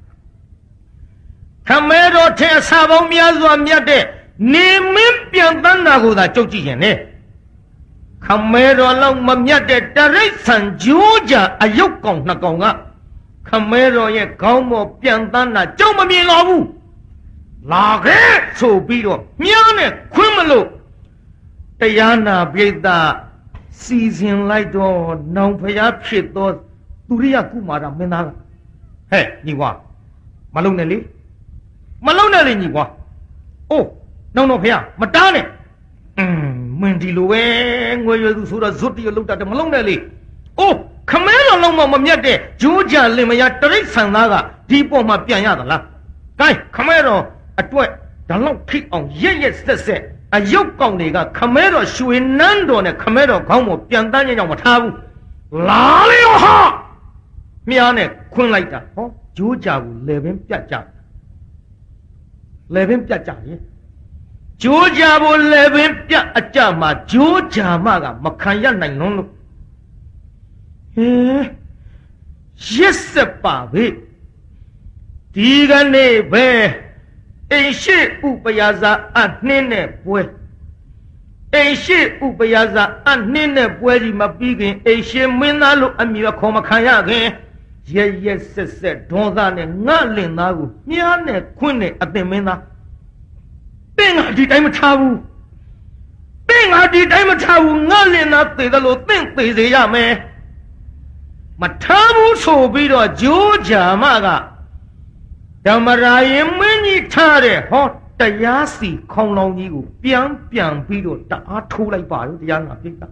ခမဲတော်ထဲအစပေါင်းများစွာမြတ်တဲ့နေမင်းပြန်တန်းတာကိုသာကြုတ်ကြည့်ရင်လေခမဲတော်လောက်မမြတ်တဲ့တရိစ္ဆာန်ဂျိုးကြအယုတ်ကောင်နှစ်ကောင်ကခမဲတော်ရဲ့ခေါင်းပေါ်ပြန်တန်းတာကြုံမမြင်တော့ဘူးလာခဲ့ဆိုပြီးတော့မြားနဲ့ခွင်းမလို့တရားနာပိဋကစီစဉ်လိုက်တော့နောင်ဖျားဖြစ်သောသူရိယကုမာရမင်းသားကဟဲ့ညီကွာမလုံနဲ့လေညီကွာအိုးနောင်တော့ဖျားမတားနဲ့မင်းဒီလိုပဲငွေရွယ်သူဆိုတော့ဇွတ်တရလောက်တာမလုံနဲ့လေအိုးခမဲတော်လုံးမမြတ်တဲ့ဂျိုးကြလင်မယားတရိစ္ဆာန်သားကဒီပေါ်မှာပြန်ရသလားဂိုင်းခမဲတော်အတွက်ဒါလောက်ခိအောင်ရက်ဆက်အယုတ်ကောင်တွေကခမဲတော်ရွှေနန်းတော်နဲ့ခမဲတော်ခေါင်းပေါ်ပြန်တန်းကြောင်မထားဘူး拉了哟哈！面呢困来的，哦，就家务那边别家，那边别家的，就家务那边别家嘛，就家嘛个，没看见内容了。18位，第一个那边。Enshi upayaza anene pue. Enshi upayaza anene pue di mabigin. Enshi minalu amiwa koma kaya gen. Ye se donza ne ngale nagu. Miane kune atemena. Benga di time tabu. Benga di time tabu ngale na te dalo ten te se ya me. Matabu so bido joja maga. 要么让人们你查的好，这也是抗老你个边比着打出来把人家拿平的。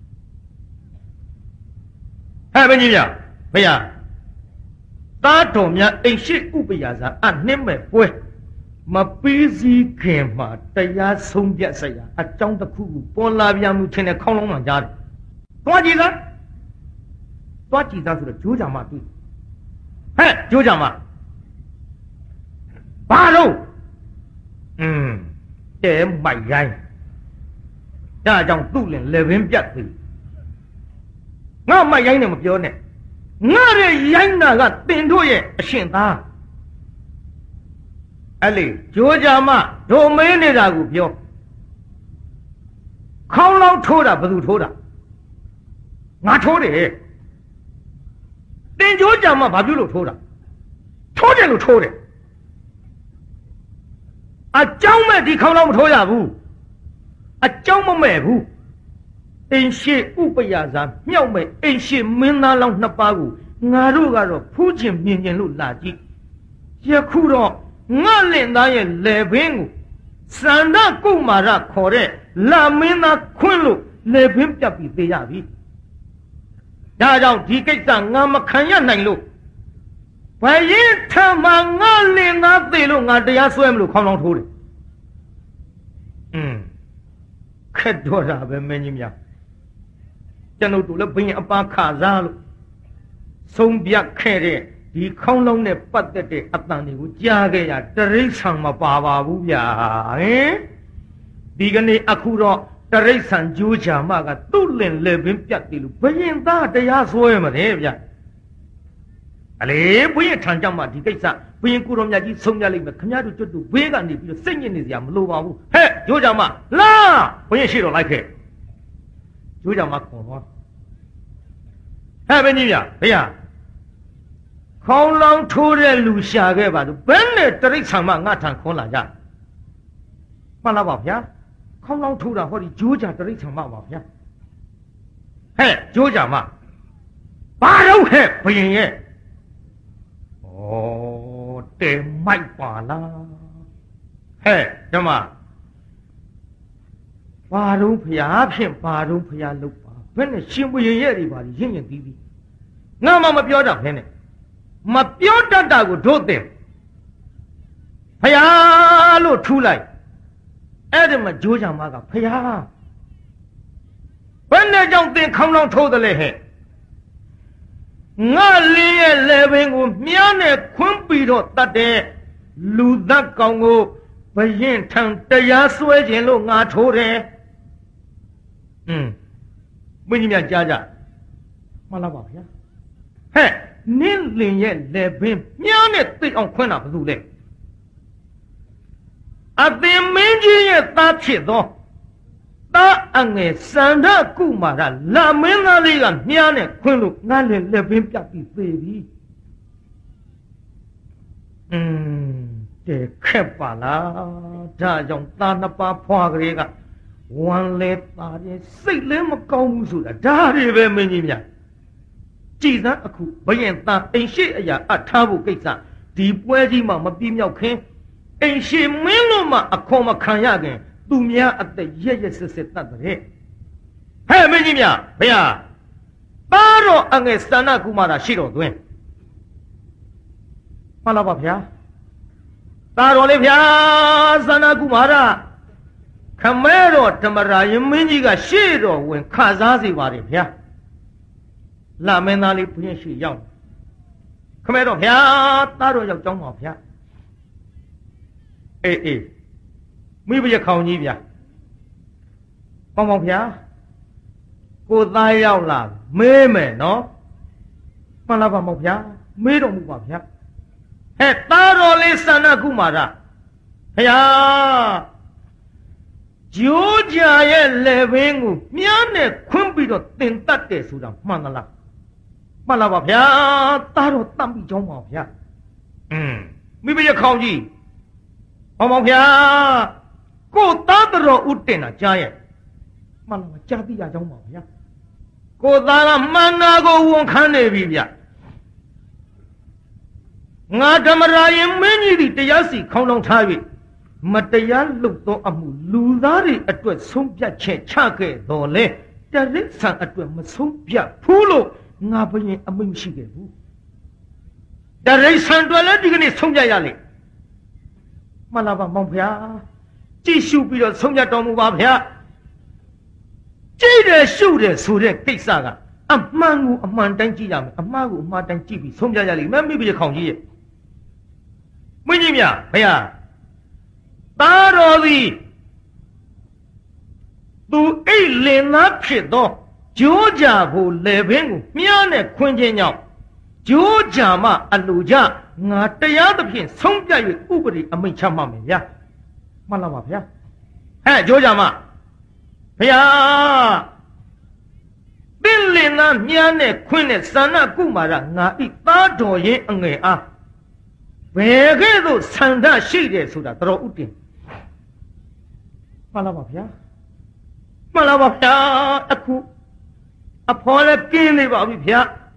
哎，没你呀，没呀，打着面一些不被压上，按你们不，嘛必须干嘛？这也从别说呀，啊，长得苦，把那边没天天抗老人家的，多几个是就讲嘛对，哎，就讲嘛。 巴肉，这买人，家长都能来分别的。我买人那么标呢，我的人那个顶多也现大。哎嘞，就这嘛，都没那个股票，靠老抽的不都抽的，我抽的，顶就这嘛，把酒都抽的，抽的都抽的。 啊，江门的靠老木头呀不，啊，江门买不，一些500呀啥，苗买一些没拿老那把股，俺说，附近民间路垃圾，也苦了，俺领导也来评估，三大购买上考的，拉没那困路来评价比这样比，加上地给上俺们看见难路。 万一他妈俺领俺对了，俺这样说不了抗老头的。可多少呗，没你们呀？见到多了不一把卡上了，从别看的，你抗老的不得的，阿当的我家个呀，这人上嘛爸不呀？你个你阿哭着，这人上就讲嘛个，都能那边别的了，不应当这样说嘛的呀？ 嘞，不也常讲嘛？这个啥？不也古人家去从家里面，看家就觉得为干的，比如生意的这样路马虎，嘿，就讲嘛，那不也写着来看，就讲嘛，看嘛，哎，没你呀，哎呀，靠浪头的路下个吧，就本来这里长嘛，俺常看那家，嘛那瓦片，靠浪头的或者就讲这里长嘛瓦片，嘿，就讲嘛，把肉嘿不应耶。 哦，这卖罢了，嘿，怎么？巴中培养片，巴中培养路吧，本来心不营业的吧，营业滴滴，俺妈妈表达片呢，没表达那个重点，培养路出来，哎，他们就像嘛个培养，本来重点抗浪抽的嘞嘿。 俺连来问我面呢困背着打的，路上讲我不认成这样说进了俺抽的，问你们家家，马拉巴呀，嘿，你连来问面呢对俺困难不住嘞，啊，对民间也打铁道。 打俺个三大姑妈的，拉门那里个面呢，困路俺来那边别的飞的，这可罢了，这样打那把破个那个，完了打的谁那么高木数的，这里边没你们，既然阿哭不愿打，一些呀啊，他不给啥，地不的嘛嘛比较看，一些没了嘛啊，看嘛看下个。 都面啊的也是打的嘞，还没你面，哎呀，打着俺个三大姑妈的洗着蹲，马老八片，打着的片三大姑妈的，看买着这么让人们几个洗着问看啥子话的片， လာမင်းသားလေးဘုရင်ရှိရောက်ခမဲတော်ဗျာသားတော်ရောက်ကြောင်းပါဗျာအေးမိဘရခေါင်ကြီးဗျာပေါင်းဗျာကိုသားရောက်လာမေးမယ်နော်မှန်လားပါမောင်ဗျာမေးတော်မူပါဗျာဟဲ့သားတော်လေးသန္နကုမာရဗျာဂျိုးကြရဲ့လေဘင်းကိုမြားနဲ့ခွန်းပြီးတော့တင်တတ်တယ်ဆိုတာမှန်သလားမှန်လားပါဗျာသားတော်တတ်ပြီးကြောင်းပါဗျာမိဘရခေါင်ကြီးပေါင်းဗျာကိုသားတော်ဥတင်တာကြားရဲ့မှန်လားကြားသိရကြောင်းပါဗျာကိုသားကမှန်နာကိုဝန်ခံနေပြီဗျငါဓမ္မရာယင်မင်းကြီးဒီတရားစီခေါင်းလောင်းထား၍မတရားလုပ်သောအမှုလူသားတွေအတွက်ဆုံးဖြတ်ချက်ချခဲ့တော်လဲတရိစ္ဆာန်အတွက်မဆုံးဖြတ်ဘူးလို့ငါဘယင်အမိန့်မရှိခဲ့ဘူးတရိစ္ဆာန်တွေလည်းဒီကနေ့ဆုံးဖြတ်ရလေမှန်လားပါမောင်ဗျာကြည့်ရှုပြီးတော့ဆုံးဖြတ်တော်မူပါဗျာကြည့်တယ်ရှုတယ်ဆိုတဲ့ကိစ္စကအမှန်ကိုအမှန်တိုင်းကြည့်ရမယ်အမှားကိုအမှားတိုင်းကြည့်ပြီးဆုံးဖြတ်ရလိမ့်မယ်မိဘခေါင်ကြီးရဲ့မင်းကြီးမြဘုရားသားတော်သည်သူအိတ်လင်သားဖြစ်သောဂျိုးကြဖို့လေဘင်းကိုမြားနဲ့ခွင်းခြင်းကြောင့်ဂျိုးကြမှအလူကြငါတရားသဖြင့်ဆုံးဖြတ်၍ဥပဒေအမိန့်ချမှတ်မယ်ဗျာမှန်လားပါဗျာဟဲ့ဂျိုးကြမှဘုရားသင်လင်သားမြားနဲ့ခွင်းနဲ့သန္နကုမာရငါဤသားတော်ရင်အငယ်အားဘယ်ကဲ့သို့ဆန္ဒရှိတယ်ဆိုတာတော်ဥတင်မှန်လားပါဗျာမှန်လားပါဗျာအခုအဖော်လည်းပြင်းနေပါပြီဗျာ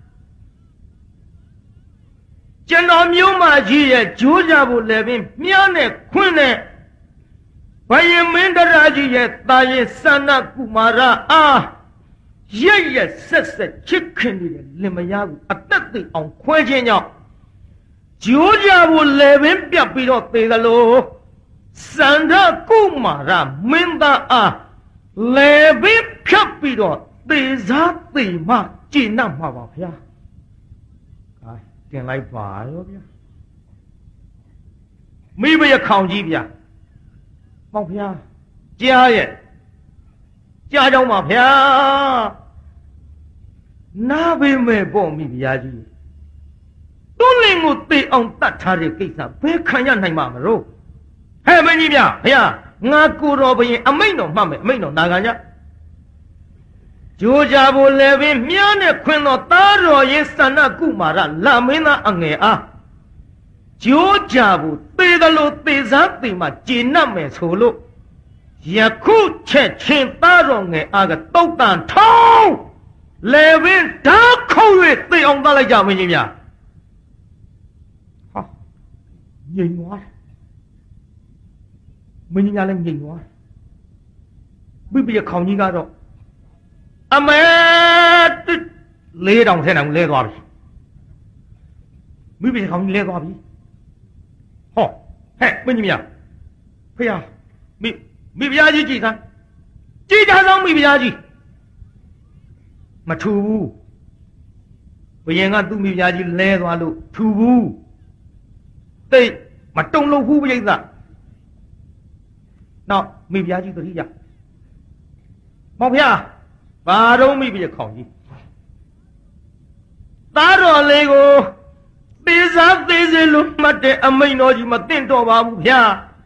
ကျွန်တော်မျိုးမကြီးရဲ့ဂျိုးကြဖို့လည်းပင်မြားနဲ့ခွင်းနဲ့ဘယင်မင်းတရာကြီးရဲ့တာရင်သန္နကုမာရအားရဲ့ဆက်ချစ်ခင်နေတဲ့လင်မယားကိုအသက်သိအောင်ခွဲခြင်းကြောင့်ဂျိုးကြဖို့လေပင်ပြတ်ပြီးတော့သေသလိုသန္နကုမာရမင်းသားအားလေပင်ဖြတ်ပြီးတော့သေစားသေမှကျင့်납မှာပါဗျာတင်လိုက်ပါရောဗျာမိဘရခေါင်ကြီးဗျာမောင်ဗျာကြားရဲ့ကြားကြောင်းပါဗျာနားပေမဲ့ပေါ့မိဗျာကြီးတွန်းလင်းကိုသေအောင်တတ်ထားတဲ့ကိစ္စဘယ်ခံရနိုင်မှာမလို့ဟဲ့မင်းကြီးဗျာဘုရားငါကိုတော်ဘရင်အမိန့်တော်မှတ်မယ်အမိန့်တော်နာခံကြဂျိုးကြဖို့လည်းပင်မြားနဲ့ခွင်တော်သားတော်ရင်သန္နကုမာရလာမင်းသားအငယ်အားဂျိုးကြဖို့သေသလိုသေစားသေမှကျင့်납မယ်ဆိုလို့ယခုချက်ချင်းသားတော်ငယ်အားကတုတ်တန်ထောင်းလေပင်ဓာတ်ခုံ၍သေအောင်တတ်လိုက်ကြမင်းကြီးများဟာငြိမ်သွားမင်းကြီးများလည်းငြိမ်သွားမိဘရခေါင်ကြီးကတော့အမဲ4000ထဲနိုင်လဲသွားပြီမိဘခေါင်ကြီးလဲသွားပြီဟောဟဲ့မင်းကြီးများဖေဟာမိဖုရားကြီးကြည်သားကြည်သားဆောင်မိဖုရားကြီးမထူဘူးဘယင်ကသူ့မိဖုရားကြီးလဲသွားလို့ထူဘူးတိတ်မတုံလို့ဘူးပြိဿနောက်မိဖုရားကြီးတတိယမောင်ဖုရားဘာတော့မိဖုရားခေါင်ကြီးသားတော်လေးကိုသေစားသေးစေလို့မှတ်တဲ့အမိန်တော်ကြီးမသိတော့ပါဘူးဗျာ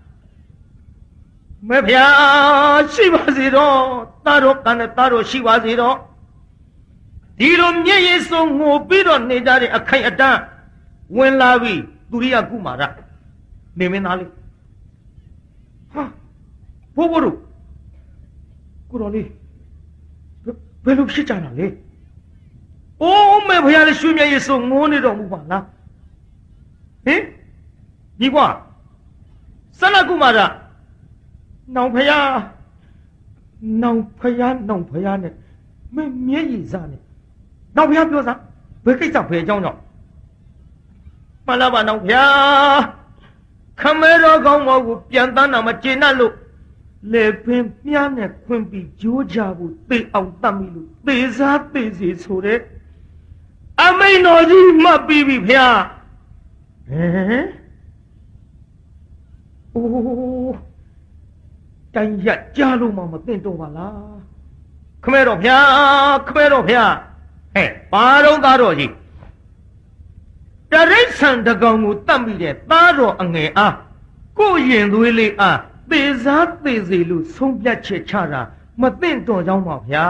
မေဖျားရှိပါစေတော့သားတော်ကံနဲ့သားတော်ရှိပါစေတော့ဒီလိုမျက်ရည်စုံငိုပြီးတော့နေကြတဲ့အခိုင်အတန့်ဝင်လာပြီသူရိယကုမာရနေမင်းသားလေးဟာဘိုးဘိုးတို့ကိုတော်လေးဘယ်လိုဖြစ်ကြတာလဲအိုးမေဖျားလေးရွှေမျက်ရည်စုံငိုနေတော်မူပါလားဟင်ဒီကွာသန္နကုမာရနောင်ဖယားနဲ့မင်းမျက်ရည်စားနဲ့နောင်ဖယားပြောစားဘယ်ကိစ္စဘယ်အကြောင်းကြောင့်မှန်လားပါနောင်ဖယားခမဲတော်ကောင်းမောကိုပြန်တန်းတာမကျေနပ်လို့လေပင်မြားနဲ့ခွင်ပြီးဂျိုးကြဖို့သေအောင်တတ်မိလို့သေစားသေစီဆိုတဲ့မိန်တော်ကြီးမှတ်ပြီးပြီဗျာဟမ်အိုးတိုင်းရကြားလို့မှမသိတော့ပါလားခမဲတော်ဗျာခမဲတော်ဗျာဟဲ့ဘာတော့သားတော်ကြီးတရိษံတကောင်ကိုတတ်မိတဲ့သားတော်အငယ်အားကိုရင်သွေးလေးအားသေစားသေစီလို့ဆုံးဖြတ်ချက်ချတာမသိတော့ကြောင်းပါဗျာ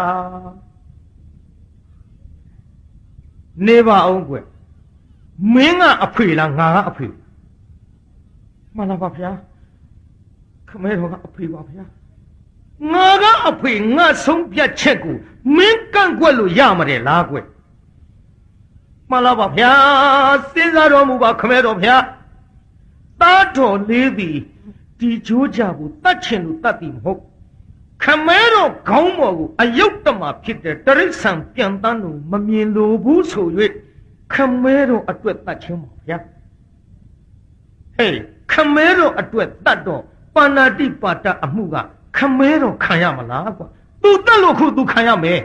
နေပါအောင်ကွမင်းကအဖေလားငါကအဖေမှန်လားပါဗျာခမဲတော်ကအဖေပါဗျာငါကအဖေငါဆုံးဖြတ်ချက်ကိုမင်းကန့်ကွက်လို့ရမှာတယ်လားကွမှန်လားပါဗျာစဉ်းစားတော်မူပါခမဲတော်ဗျာသားတော်လေးသည်ဒီကြိုးကြကိုတတ်ချင်လို့တတ်ပြီမဟုတ်ခမဲတော်ခေါင်းပေါ်ကိုအယုတ်တမဖြစ်တဲ့တရိษံပြန်တန်းလို့မမြင်လို့ဘူးဆို၍ခမဲတော်အတွက်တတ်ခြင်းပါဗျာဟေးခမဲတော်အတွက်တတ်တော့ပါဏာတိပါဒအမှုကခမဲတော်ခံရမလားကွာသူတတ်လို့ခုသူခံရမယ်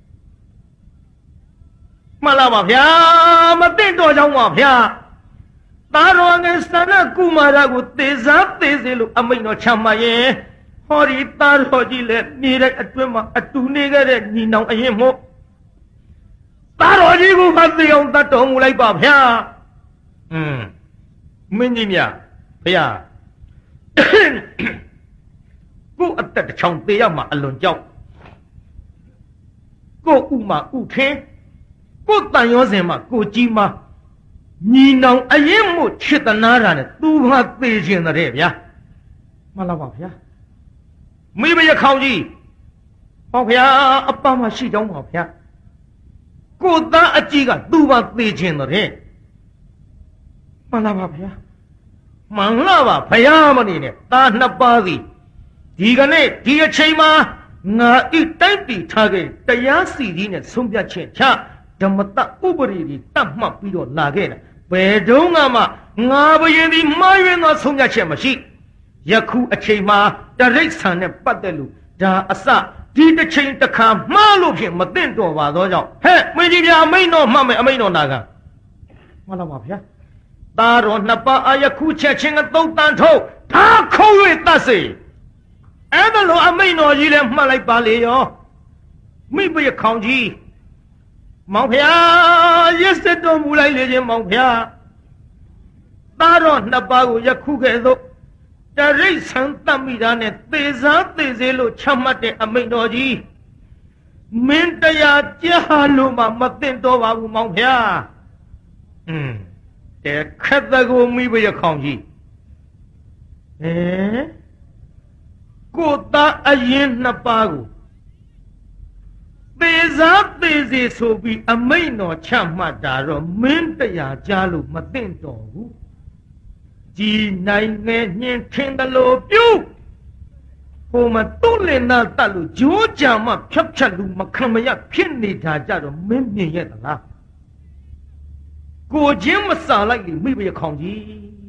မှန်လားပါဗျာမသိတော့ကြောင်းပါဗျာသားတော်ငယ်ဆန္ဒကုမာရကိုသေစားသေစေလို့အမိန့်တော်ချမှတ်ရင်ဟောဒီသားတော်ကြီးလည်းနေတဲ့အတွင်းမှာအတူနေခဲ့တဲ့ညီနောင်အရင်မို့သားတော်ကြီးကိုမသိအောင်တတ်တော်မူလိုက်ပါဗျာမင်းကြီးမြတ်ဗျာကိုအသက်တစ်ချောင်းသေးရမှာအလွန်ကြောက်ကိုဥမာဥခင်းကိုတန်ရောစင်မှာကိုကြီးမညီနောင်အရင်မို့ချစ်တနာတာနဲ့သူဟာသေခြင်းတဲ့ဗျာမှန်လားပါဗျာမိဘရခေါင်ကြီးဟောဗျာအပမရှိကြောင်းပါဗျာကိုသားအကြီးကသူ့ဘာသေခြင်းတဲ့မှန်လားပါဗျာမှန်လားပါဘုရားမနေနဲ့သားနှစ်ပါးစီဒီကနေ့ဒီအချိန်မှာငါဤတိုက်တည်ထားခဲ့တရားစီကြီးနဲ့ဆုံးဖြတ်ချက်ချဓမ္မတဥပရိဒီတတ်မှတ်ပြီးတော့လာခဲ့တာဘယ်တုန်းကမှငါဘယင်ဒီမှားယွင်းသောဆုံးဖြတ်ချက်မရှိယခုအချိန်မှာတရိษံနဲ့ပတ်သက်လို့ဒါအစဒီတစ်ချိန်တစ်ခါမှားလို့ဖြင့်မသိတော့ပါသောကြောင့်ဟဲ့မင်းကြီးဗျာအမိန်တော်မှတ်မယ်အမိန်တော်နာခံမှန်လားပါဗျာသားတော်နှစ်ပါးအယခုချက်ချင်းကသုတ်တန်ထုတ်ဒါခုံး၍တတ်စေအဲ့ဒါလိုအမိန်တော်ကြီးလည်းမှတ်လိုက်ပါလေရောမိဘရခေါင်ကြီးမောင်ဖျားရစ်စစ်တော်မူလိုက်လေချင်းမောင်ဖျားသားတော်နှစ်ပါးကိုယခုကဲ့သို့တရိษံတတ်မိတာနဲ့သေစားသေစေလို့ချမှတ်တဲ့အမိန်တော်ကြီးမင်းတရားကြားလို့မှမသိတော့ပါဘူးမောင်ဖျားတဲ့ခက်တဲ့ကိုမိဘရခေါင်ကြီးကိုသားအရင်နှစ်ပါးကိုသေစားသေစေဆိုပြီးအမိန်တော်ချမှတ်တာတော့မင်းတရားကြားလို့မသိတော့ဘူးကြည်နိုင်ငယ်ညင်ထင်တယ်လို့ပြုဟိုမှာသူ့လင်သားတတ်လို့ဂျိုးကြံမှဖြတ်ဖြတ်လူမခံမရဖြစ်နေတာကြတော့မင်းမြင်ရဲ့သလားကိုချင်းမစာလိုက်လေမိဘရခေါင်ကြီး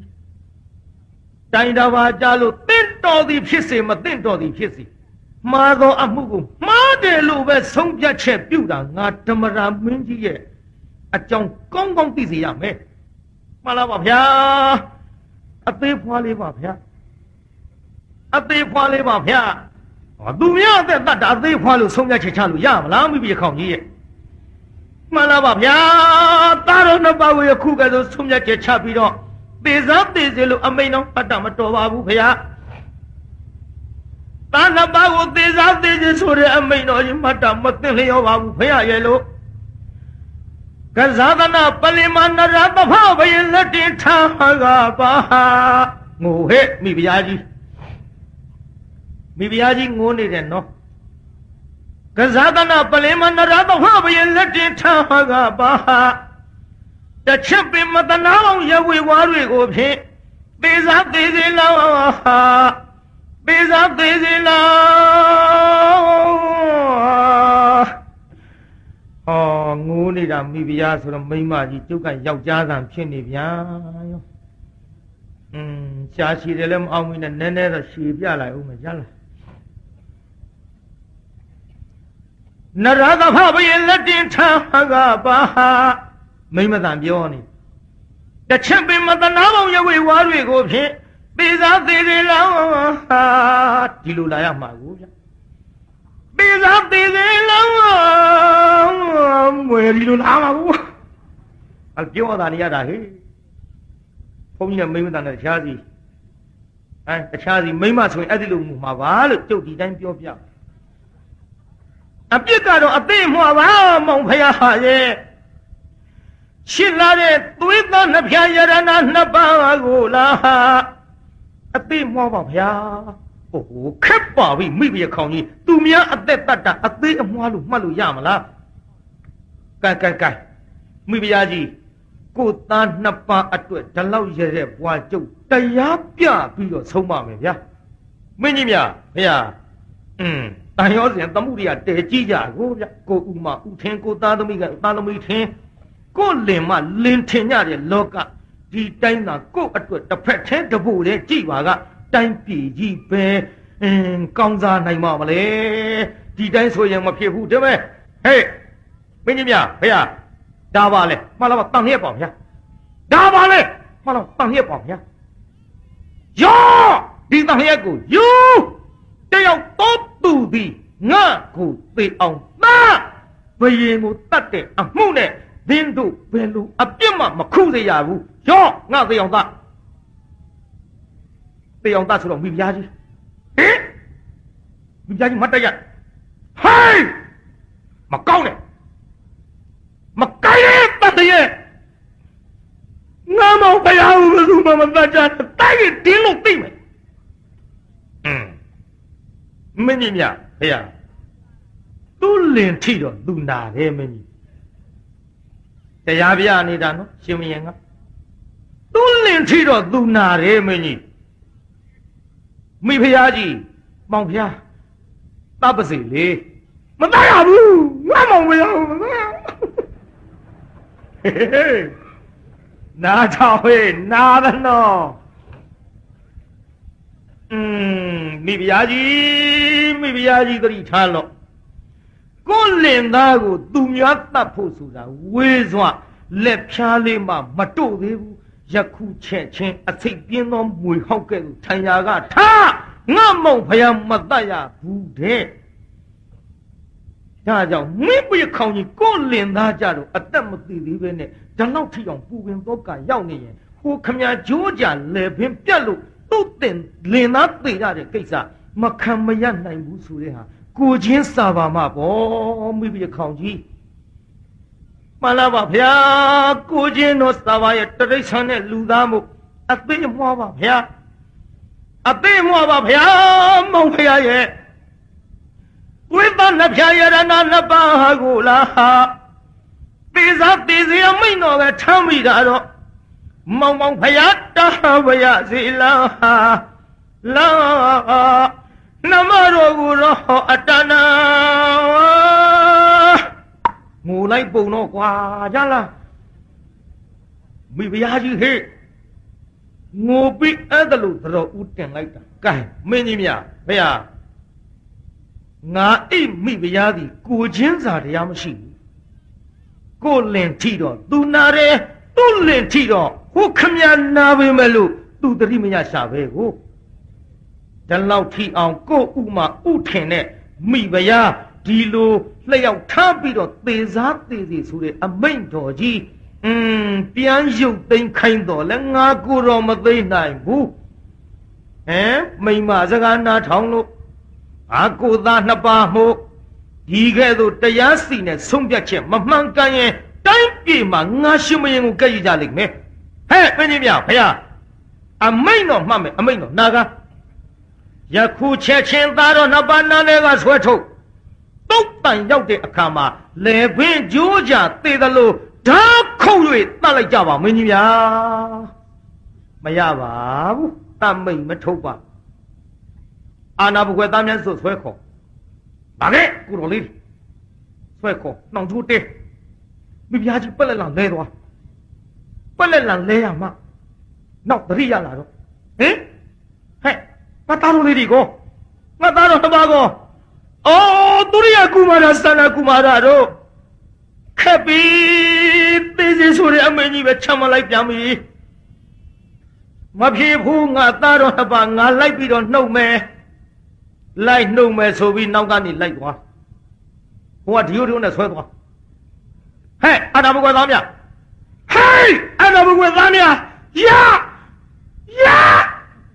တိုင်တာပါကြလို့တင့်တော်သည်ဖြစ်စေမတင့်တော်သည်ဖြစ်စေမှားသောအမှုကိုမှားတယ်လို့ပဲဆုံးဖြတ်ချက်ပြုတာငါဓမ္မရာမင်းကြီးရဲ့အကြောင်းကောင်းကောင်းသိစေရမယ်မှန်လားပါဗျာအသေးဖွားလေးပါဗျာအသေးဖွားလေးပါဗျာသူများအသက်တတ်တာအသေးဖွားလို့ဆုံးဖြတ်ချက်ချလို့ရမလားမိဘခေါင်ကြီးရဲ့မှန်လားပါဗျာသားတော်နှစ်ပါးကိုယခုကဲ့သို့ဆုံးဖြတ်ချက်ချပြီးတော့သေစားသေစေလို့အမိန်တော်ပတ်တာမတော်ပါဘူးဗျာသားနှစ်ပါးကိုသေစားသေစေဆိုတဲ့အမိန်တော်ကြီးမှတ်တာမသိလျောပါဘူးဗျာရဲ့လို့ကဇာသနာပလင်မနရတဖဘယလက်တင်ထားကပါငိုဟဲ့မိဖုရားကြီးငိုနေတယ်နော်ကဇာသနာပလင်မနရတဖဘယလက်တင်ထားကပါတချက်ပင်မတနာအောင်ရဝေဝါတွေကိုဖြင့်သေစားသေစေလောသေစားသေစေလောငိုနေတာမိဖုရားဆိုတော့မိန်းမကြီးကျုပ်ကယောက်ျားဆံဖြစ်နေဗျာရောရှားရှိတယ်လည်းမအောင်ဘူးနဲ့နည်းနည်းတော့ရှည်ပြလိုက်ဦးမယ်ရလားနရသဖဘယလက်တင်ထားကပါမိမတန်ပြောနေတစ်ချက်ပင်မတနာပေါင်းရဝေဝါတွေကိုဖြင့်ပေစာသေးသေးလောင်းဟာဒီလိုလာရမှာကိုဗျပေစာသေးသေးလောင်းမွေဒီလိုလာမှာကိုအပြောတာနေရတာဟေးဘုန်းကြီးနဲ့မိမတန်တဲ့တခြားစီတခြားစီမိမဆိုရင်အဲ့ဒီလိုမှာပါလို့ကျုပ်ဒီတိုင်းပြောပြအပြစ်ကတော့အသိမှာပါမောင်ဖယားဟာရဲ့ရှင်းလာတဲ့သွေးသားနှစ်ဖြာရတနာနှစ်ပါးကိုလားအသိမှာပါဗျာဟိုခက်ပါပြီမိဘခေါင်ကြီးသူများအသက်တတ်တာအသေးအမွှားလို့မှတ်လို့ရမလားကဲမိဖုရားကြီးကိုသားနှစ်ပါးအတွက်ဒီလောက်ရတဲ့ဘွားကျုပ်တရားပြပြီးတော့ဆုံးပါမယ်ဗျာမင်းကြီးများဖယားတန်ရောစဉ်သမှုတွေကတဲကြည့်ကြကိုဗျကိုဥမဥထင်းကိုသားသမီးကသားသမီးထင်းကိုလင်မလင်ထင်ကြတဲ့လောကဒီတိုင်းသာကိုအတွက်တစ်ဖက်ထဲတဖို့တဲ့ကြည်ပါကတိုင်းပြည်ကြီးပဲကောင်းစားနိုင်မှာမလဲဒီတိုင်းဆိုရင်မဖြစ်ဘူးတဲ့မဲဟေးမင်းကြီးများဖယားဒါပါလေမှန်လားတန်လျက်ပါဗျာဒါပါလေမှန်လားတန်လျက်ပါဗျာယောဒီတန်လျက်ကိုယူတယောက်တော့သူသည်ငါကိုသိအောင်သားဘယင်ကိုတတ်တဲ့အမှုနဲ့ဒင်းတို့ဘယ်လိုအပြစ်မှမခုစေရဘူးယောငါသိအောင်သားသိအောင်သားဆိုတော့မိဖုရားကြီးဟင်မိဖုရားကြီးမတ်တရဟိုင်းမကောင်းနဲ့မကိုင်းတဲ့တတ်တဲ့ငါမောင်ဖယားကိုဘယ်သူမှမတတ်ကြတိုက်တင်းလို့သိမယ်မင်းကြီးမြဖယားသူ့လင်ထိတော့သူနာတယ်မင်းကြီးတရားပြနေတာနော်ရှင်မယင်ကသူ့လင်ထိတော့သူနာတယ်မင်းကြီးမိဖုရားကြီးမောင်ဖျားတပ်ပါစေလေမတတ်ရဘူးငါမောင်ဖယားကိုမတတ်ရနားချောင်းဟေးနားသနော်မိဖုရားကြီးသတိထားလို့ကိုလင်သားကိုသူများတတ်ဖို့ဆိုတာဝေးစွာလက်ဖြားလေးမှမတို့သေးဘူးယခုချက်ချင်းအစိတ်ပြင်းသောမွေဟောက်ကဲ့သို့ထိုင်ရာကထားငါမောင်ဖယားမတတ်ရဘူးတဲ့ဒါကြောင့်မိဘခေါင်ကြီးကိုလင်သားကြတော့အသက်မသိသေးပဲနဲ့ဒီလောက်ထိအောင်ပူပင်တော့ကရောက်နေရင်ဟိုခမညာကြိုးကြလဲပင်ပြတ်လို့သူ့တင်လင်သားသိရတဲ့ကိစ္စမခံမရနိုင်ဘူးဆိုတဲ့ဟာကိုချင်းစာပါမှာပေါ့မိဘခေါင်ကြီးမှန်လားပါဗျာကိုချင်းတော့စာပါရဲ့တရိษံနဲ့လူသားမှုအသေးမွားပါဗျာအသေးမွားပါဗျာမောင်ဖယားရဲ့ဝိသနဖြာယရဏနှစ်ပါးကိုလားသေစာသေစီအမိန်တော်ပဲထမ်းမိတာတော့မောင်ဖယားတာဝရစီလားလာနမတော်ကိုတော့အတနာငိုလိုက်ပုံတော့ကွာကြလားမိဖုရားကြီးဟေ့ငိုပြီးအဲ့ဒါလို့တော်ဦးတင်လိုက်တာကဲမင်းကြီးမြဖယားငါအိမိဖုရားသည်ကိုချင်းစာတရားမရှိဘူးကိုလင်ထိတော့သူနာတယ်သူ့လင်ထိတော့ဟိုခမညာနာပေမဲ့လို့သူတတိမရရှာပဲကိုဒီလောက်ထိအောင်ကိုဥမာဥထင်တဲ့မိဖုရားဒီလိုလျှောက်ထားပြီးတော့သေစားသေစီဆိုတဲ့အမိန့်တော်ကြီးပြန်ရုပ်သိမ်းခိုင်းတော့လဲငါကိုတော့မသိနိုင်ဘူးမိမစကားနာထောင်လို့အာကိုသားနှစ်ပါးမို့ဒီကဲ့သို့တရားစီနဲ့ဆုံးဖြတ်ချက်မမှန်ကန်ရင်တိုင်းပြည်မှာငါရှင်မရင်ကိုကြည့်ကြလိမ့်မယ်ဟဲ့မင်းကြီးများဖယားအမိန်တော်မှတ်မယ်အမိန်တော်နာကယခုချက်ချင်းသားတော်နှစ်ပါးနားလေးကဆွဲထုတ်တုတ်တန်ရောက်တဲ့အခါမှာလေပင်ကြိုးကြသေးသလိုဓာတ်ခုတ်၍တတ်လိုက်ကြပါမင်းကြီးများမရပါဘူးတတ်မိန်မထုတ်ပါအာနာဘွယ်သားများဆိုဆွဲခေါ်ဘာလဲကိုတော်လေးဆွဲခေါ်နှောင်ချိုးတဲမိဖုရားကြီးပက်လက်လန်လဲသွားပက်လက်လန်လဲရမှာနောက်တရိရလာတော့ဟင်ဟဲ့ငါသားတော်လေးဒီကောငါသားတော်တစ်ပါးကောအော်သူရိယကုမာရသန္နာကုမာရတို့ Happy, this is what I mean. You chama like yummy. My people, not that on a bang, I like we don't know me. Like no me, so we now got it like one. What do you do as well? Hey, another one, Amia. Hey, another one, Amia. Yeah, yeah.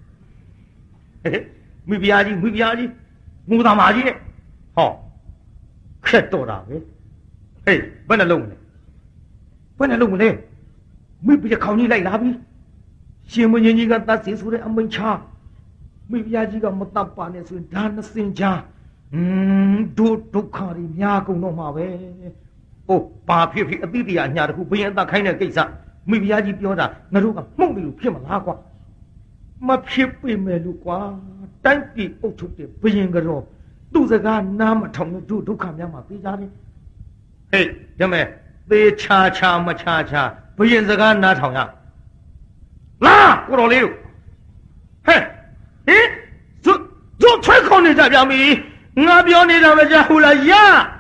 Mubiaji, Mudamaji. Oh, Ketora. Hey, when alone. When alone, maybe a county like Labi. She when you got that is what I'm in charge. Maybe I got Matapan is with Dana Sinja. Do carry Yago no mawe. Oh, Papi, a Bidia, Yard who be in that kind of case. Maybe I give you that. Naruka, Mummy, Pimalaqua. My ship we may look qua. Thank you, oh, took the being a row. Do the gun, Nam, Tom, do come Yama, Pizari. Hey, Yame, they cha, being the gun, not hung up. La, what are you? Hey, eh? Don't try on it, Yami. Nabioni Ramajahula, ya.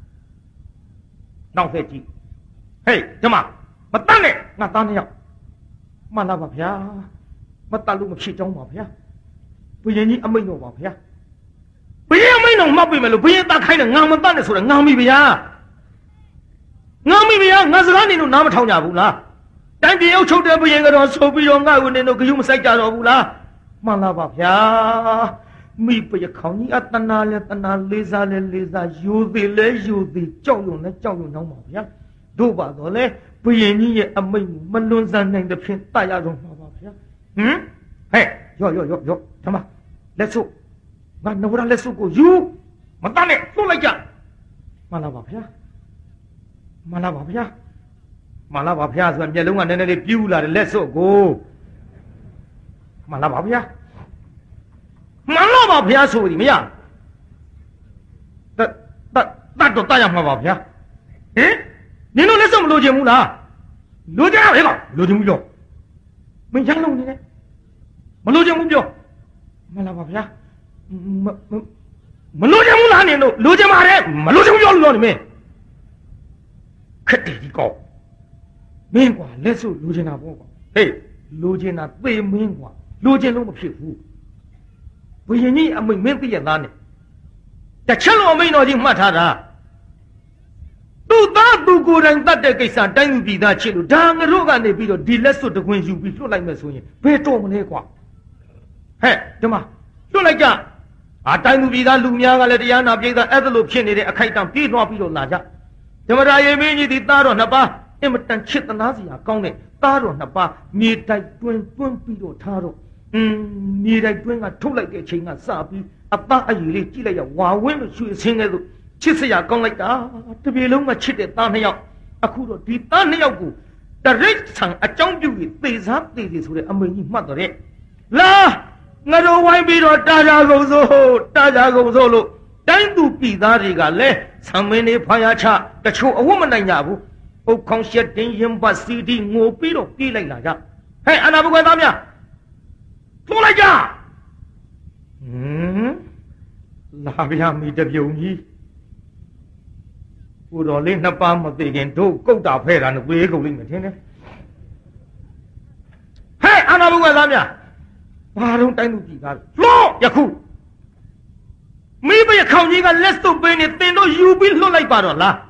Now, hey, Jama, but done it, not done it. Manavapia, Matalum Chitong of here. We need a mingo of here. We may know Mabimelo, we ain't that kind of Namadan, so Namibia. Namibia, Nazarani, no Namatona. Thank you, children, we ain't got so we don't know when no human side of Ula. Manavapia. Me for your county at the Nala, Liza, you the Joe, no more. Yeah, do about the we need a Malons and the pin tire of here. Hey, yo, come on, let's go. But no one let's go. You, Madame, so like that. Malavapia, when yellow and then a bula, let's go. Malavapia. Malava Piazza with me. That don't die of here. Eh? You know, let's go, Lojamula. Lojamula. Menjalo, Malojamula. Malavapia. Malojamula, no, Lojamare, Malojamula, me. Cut it, go. Meanwhile, let's go, Lojana. Hey, Lojana, way meanwhile. Lojano people. We need a movie and done it. The cello may not in Matara. Do that, do good and that the case and time will be that cello. Down the road and the video, the less of the queens you be so like Messonia. Pay to Monequa. Hey, Toma, so like that. A time will be that Lumia, Ladiana, be the other location, a kite and pay no below Naja. The Maria made the Taro Naba, imitant chit and Nazia, County, Taro Naba, meet like twin Pido Taro. Need I bring a two like a chain of Sabi, a bar I really a while when she is singing Chisaya gone like that, to be alone a chitted down here. A cool deep down here. The red son, a jump you with these half days with a mini mother. La, no one be or Taja goes solo. Time to be that regale, some many payacha, that show a woman like Yabu. Oh, concerting him but sitting more beat of feeling like that. Hey, another one, Damia. So like that. Lavia me the Yoni. Would only in the palm of the again to go down here and we go in the Hey, another one, Lamia. Why don't I know that? Flow, Yaku. Maybe a county got less to pay it, they know you will look like Barola.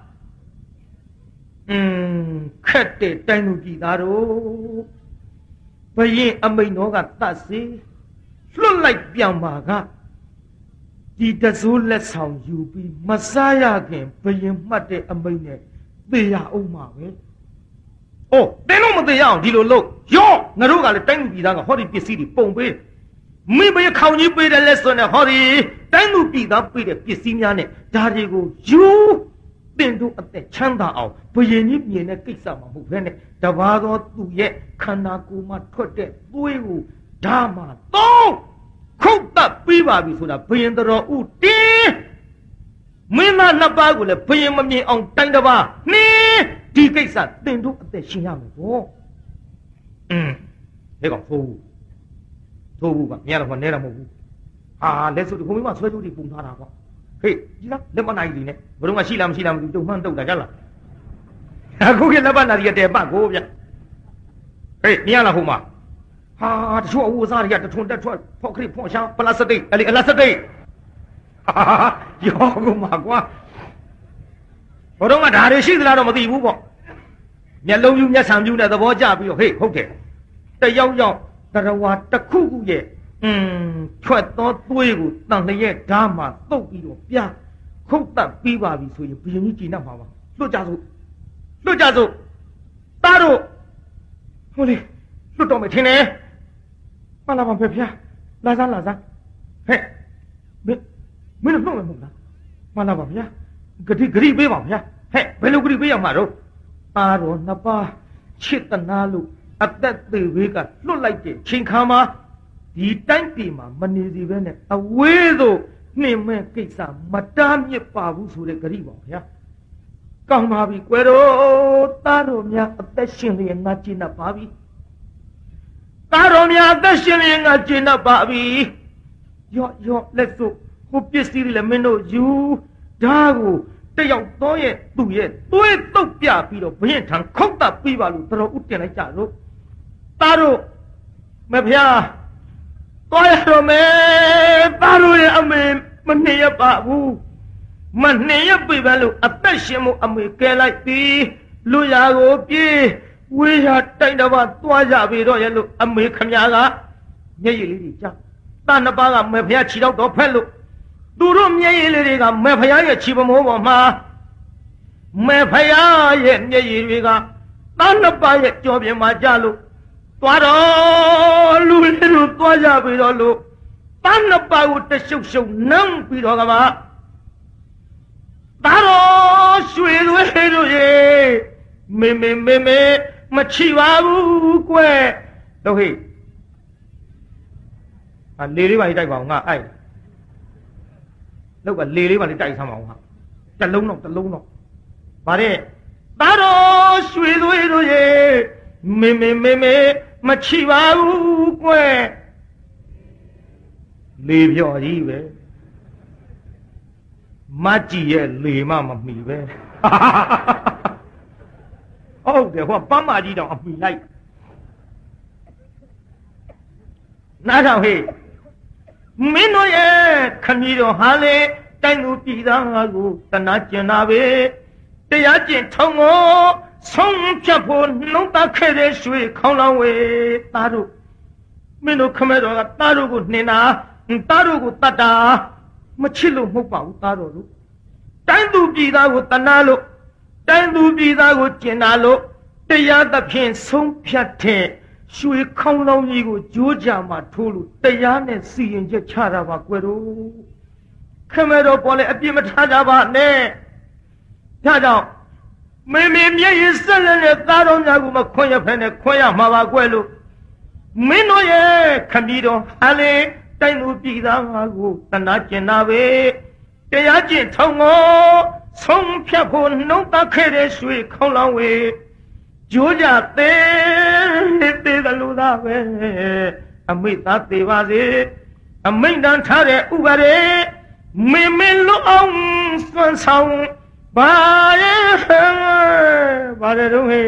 Cut it, Tanuki Daro. But ye a may know that Tassi. Flow like Biamaga. Did the soul let sound you be Messiah again, but ye mate a may. They are Oma. Oh, they know what they are, Dilo low. Yo, Naruga, the time be a hurry to see the Pombe. Maybe a county paid a lesson a hurry. Time to be that with a Pisciniane. There you go. You then do at the Chanda out. But ye need me in a case of who went the Vado to yet Kanakuma Tote, Buiu, Dama, oh! Cook that Piva before the Pian the Ro Uti. Mina Nabagula, Pian me on Tandava. Ne, Tikasa, then do at the Shiam. They got fool. Tobu, Yara Neramu. Ah, let's do the woman must do the Puntana. Hey, let my idea. But I see them, do Mando Dagala. အခုကလက်ပတ်နာရီတဲ့ပတ်ကိုဗျဟေးမြင်ရလားဟိုမှာဟာတချို့အဝစားတွေကတထွန်းတက်ထွက်ဖောက်ခရစ်ဖောက်ချမ်းပလတ်စတစ်အဲ့ဒီအလတ်စတစ်ရောကုန်မှာကွာဘုံတော့ကဒါတွေရှိသလားတော့မသိဘူးပေါ့မျက်လုံးပြူမျက်ဆံပြူနဲ့သဘောကျပြီးတော့ဟေးဟုတ်တယ်တယောက်ယောက်တရဝါတစ်ခုခုရဲ့ထွက်သောသွေးကိုတန်လျက်ဓာတ်မှာတုတ်ပြီးတော့ပြခုတ်တက်ပြီးပါပြီဆိုရင်ဘုရင်ကြီးကြည်နပ်မှာပါလွတ်ကြစို့သားတို့ဟိုလေလွတ်တော့မယ်ထင်တယ်မလာပါဖေဖျားလာစမ်းဟဲ့မင်းတို့နှုတ်မယ်မဟုတ်လားမလာပါဗျာဂရိပေးပါဗျာဟဲ့ဘယ်လိုဂရိပေးရမှာတော့သားတော်နှစ်ပါးချစ်တနာလို့အသက်သေးဝေးကလွတ်လိုက်တဲ့ချိန်ခါမှာဒီတိုင်းပြည်မှာမနေစီပဲနဲ့အဝေးသို့နှင်မဲ့ကိစ္စမတားမြစ်ပါဘူးဆိုတဲ့ဂရိပါဗျာကောင်းပါပြီကွယ်တော်သားတော်များအသက်ရှင်လျက်ငါကျင့်တတ်ပါပြီသားတော်များအသက်ရှင်လျက်ငါကျင့်တတ်ပါပြီရော့လက်စို့ဟိုပစ္စည်းတွေလည်းမင်းတို့ယူဓာတ်ကိုတယောက်တော့ရဲ့သူ့ရဲ့သွေးတုပ်ပြပြီးတော့ဘုရင်ထံခုတ်တပ်ပြီးပါလို့တော်ဥတင်လိုက်ကြတော့သားတို့မဖျားသွားရတော့မယ်သားတို့ရဲ့အမေမနှင်ရပါဘူးမနှင်ရပြီပဲလို့အသက်ရှင်မှုအမေကဲလိုက်ပြီးလူရာကိုပြေးဝေးရတိုက်တော့သွားကြပြီတော့ရဲ့လို့အမေခမညာကမျက်ရည်လေးတွေကြောက်သားနှစ်ပါးကမေဖျားခြေတော့ဖက်လို့သူတို့မျက်ရည်လေးတွေကမေဖျားရဲ့ခြေပမိုးပေါ်မှာမေဖျားရဲ့မျက်ရည်တွေကသားနှစ်ပါးရဲ့ကြောပြင်မှာကြလို့သွားတော့လူလေးတို့သွားကြပြီတော့လို့သားနှစ်ပါးကိုတရှုပ်ရှုပ်နမ်းပြီးတော့ကပါသားတော်ရွှေသွေးတို့ရေမေမချီပါဘူးကွယ်တော့ဟေ့လေလေးပါလေးတိုက်ပါအောင်ငါအဲ့လောက်ကလေလေးပါလေးတိုက်ဆမ်းပါအောင်ဟာတလုံးတော့ဗါတဲ့သားတော်ရွှေသွေးတို့ရေမေမချီပါဘူးကွယ်လေပြော်ကြီးပဲမကြည့်ရဲ့လေမမီပဲဟုတ်တယ်ဟောပန်းမကြီးတောင်အမီလိုက်နားထောင်ဟေ့မင်းတို့ရဲ့ခမီးတော်ဟာလေတိုင်းသူပြည်သားကိုတနာကျင်တာပဲတရားကျင့်ထုံကိုဆုံးဖြတ်ဖို့နှုတ်သားခဲ့တဲ့ရွှေခေါင်းလောင်းဝေသားတို့မင်းတို့ခမဲတော်ကသားတို့ကိုနှင်တာသားတို့ကိုတတ်တာမချစ်လို့မဟုတ်ပါဘူးသားတော်တို့တိုင်းသူပြည်သားကိုတနာလို့တိုင်းသူပြည်သားကိုကျင်တာလို့တရားသဖြင့်ဆုံးဖြတ်တဲ့ရွှေခေါင်းလောင်းကြီးကိုကြိုးကြမှာထိုးလို့တရားနဲ့စီရင်ချက်ချတာပါကွယ်တို့ခမဲတော်ပေါ်လေအပြစ်မထားကြပါနဲ့ဒါကြောင့်မေမျက်ရည်ဆက်တဲ့သားတော်များကိုမခွင့်ရဖဲနဲ့ခွင့်ရမှာပါကွယ်လို့မင်းတို့ရဲ့ခမီးတော်ဟာလေတိုင်းသူပြည်သားကိုတနာကျင်တာပဲတရားကျင့်ထုံကိုဆုံးဖြတ်ဖို့နှုတ်သားခဲ့တဲ့ရွှေခေါင်းလောင်းဝေကြိုးကြသေးတယ်လို့သာပဲအမိသားသေးပါစေအမိန့်တန်ထားတဲ့ဥပါရေမင်းလွတ်အောင်စွန့်ဆောင်ဘာရဲတော့ဟဲ့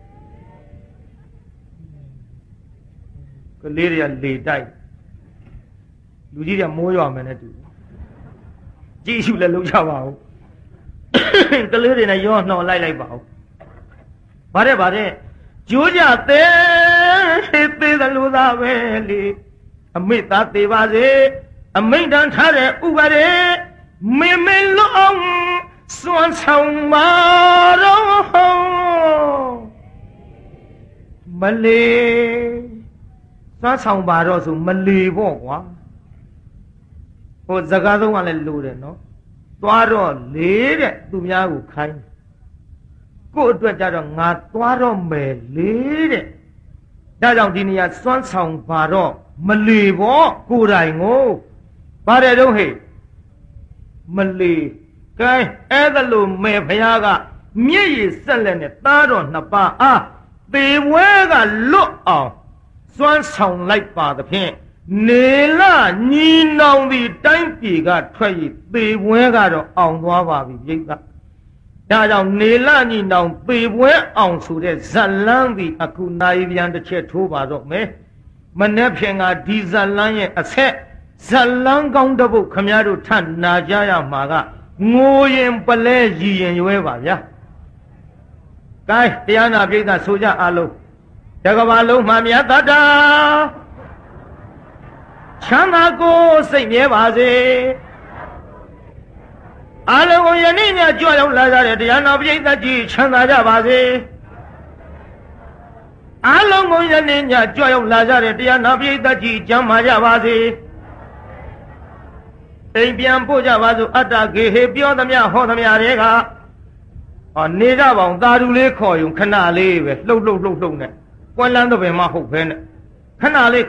ကလေးတွေကလေတိုက်လူကြီးတွေကမိုးရွာမယ်နဲ့တူကြည့်ရှုလည်းလုံးချပါဦးကလေးတွေနဲ့ရောနှော်လိုက်ပါဦးဗါတဲ့ကြိုးကြသေးတယ်လို့သာပဲလေအမိသားသေးပါစေအမိန့်တန်ထားတဲ့ဥပါရေမင်းလွတ်အောင်စွန့်ဆောင်ပါတော့မလေးစွန့်ဆောင်ပါတော့ဆိုမလေးပေါ့ကွာဟိုစကားဆုံးကလည်းလိုတယ်နော်သွားတော့လေတဲ့သူများကိုခိုင်းကို့အတွက်ကြတော့ငါသွားတော့မယ်လေတဲ့ဒါကြောင့်ဒီနေရာစွန့်ဆောင်ပါတော့မလေးပေါ့ကိုယ်တိုင်ကိုပါတယ်တော့ဟဲ့မလေးကဲအဲ့ဒါလို့မေဖယားကမျက်ရည်ဆက်လက်နဲ့သားတော်နှစ်ပါးအားသေဝဲကလွတ်အောင်စွမ်းဆောင်လိုက်ပါသဖြင့်နေလညီနောင်သည်တိုင်းပြည်ကထွက်ရသေဝဲကတော့အောင်သွားပါပြီပြိဿဒါကြောင့်နေလညီနောင်ပေပွဲအောင်ဆိုတဲ့ဇလန်းဒီအခုနိုင်ပြန်တစ်ချက်ထိုးပါတော့မယ်မနေ့ဖြင်ကဒီဇလန်းရဲ့အဆက်ဇလန်းကောင်းတဲ့ဘုခမရတို့ထနာကြရမှာကငိုရင်ပလဲရည်ရင်ရွဲပါဗျာကဲတရားနာပိဋကဆိုကြအားလုံးတကဘာလုံးမှမြတ်တတာချမ်းသာကိုစိတ်မြဲပါစေအားလုံးကိုယနေ့ညကြွရောက်လာကြတဲ့တရားနာပိဋကကြီးချမ်းသာကြပါစေအားလုံးကိုယနေ့ညကြွရောက်လာကြတဲ့တရားနာပိဋကကြီးကျမ်းမာကြပါစေအိမ်ပြန်ပို့ကြပါစို့အတ္တဂေဟေပြောသမျှဟောသမျှတွေကနေကြပါအောင်သာဓုလေးခေါ်ယူခဏလေးပဲလှုပ်နဲ့ကွယ်လန်းတော့ပဲမဟုတ်ပဲနဲ့ခဏလေး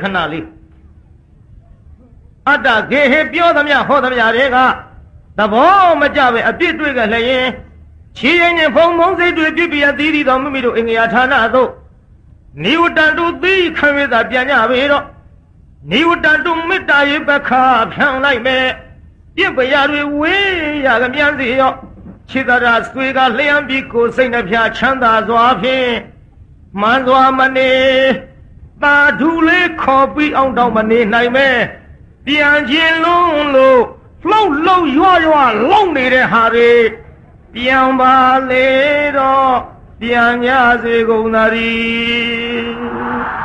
အတ္တဂေဟေပြောသမျှဟောသမျှတွေကသဘောမကျပဲအပြစ်တွေ့ကြလျင်ချီရင်နဲ့ဖုံဖုံစိတ်တွေပြစ်ပြရသီးသီးတော်မိမိတို့အင်္ဂယာဌာနသို့နိဝတ္တန်တုသီးခံရတာပြန်ကြပေတော့နိဝတ္တန်တုမေတ္တာရေပခါဖြန့်လိုက်မယ်ပြစ်ပရာတွေဝေးရကမြန်စီရောခြေတရာဆွေကလျှံပြီးကိုစိတ်နှပြချမ်းသာစွာဖြင့်မှန်စွာမနေသာဓုလေးခေါ်ပြီးအောင်တောင်းမနေနိုင်မဲပြန်ခြင်းလုံးလို့လှုပ်ရွလုံးနေတဲ့ဟာတွေပြန်ပါလေတော့ပြန်ကြစေကုန်သတည်း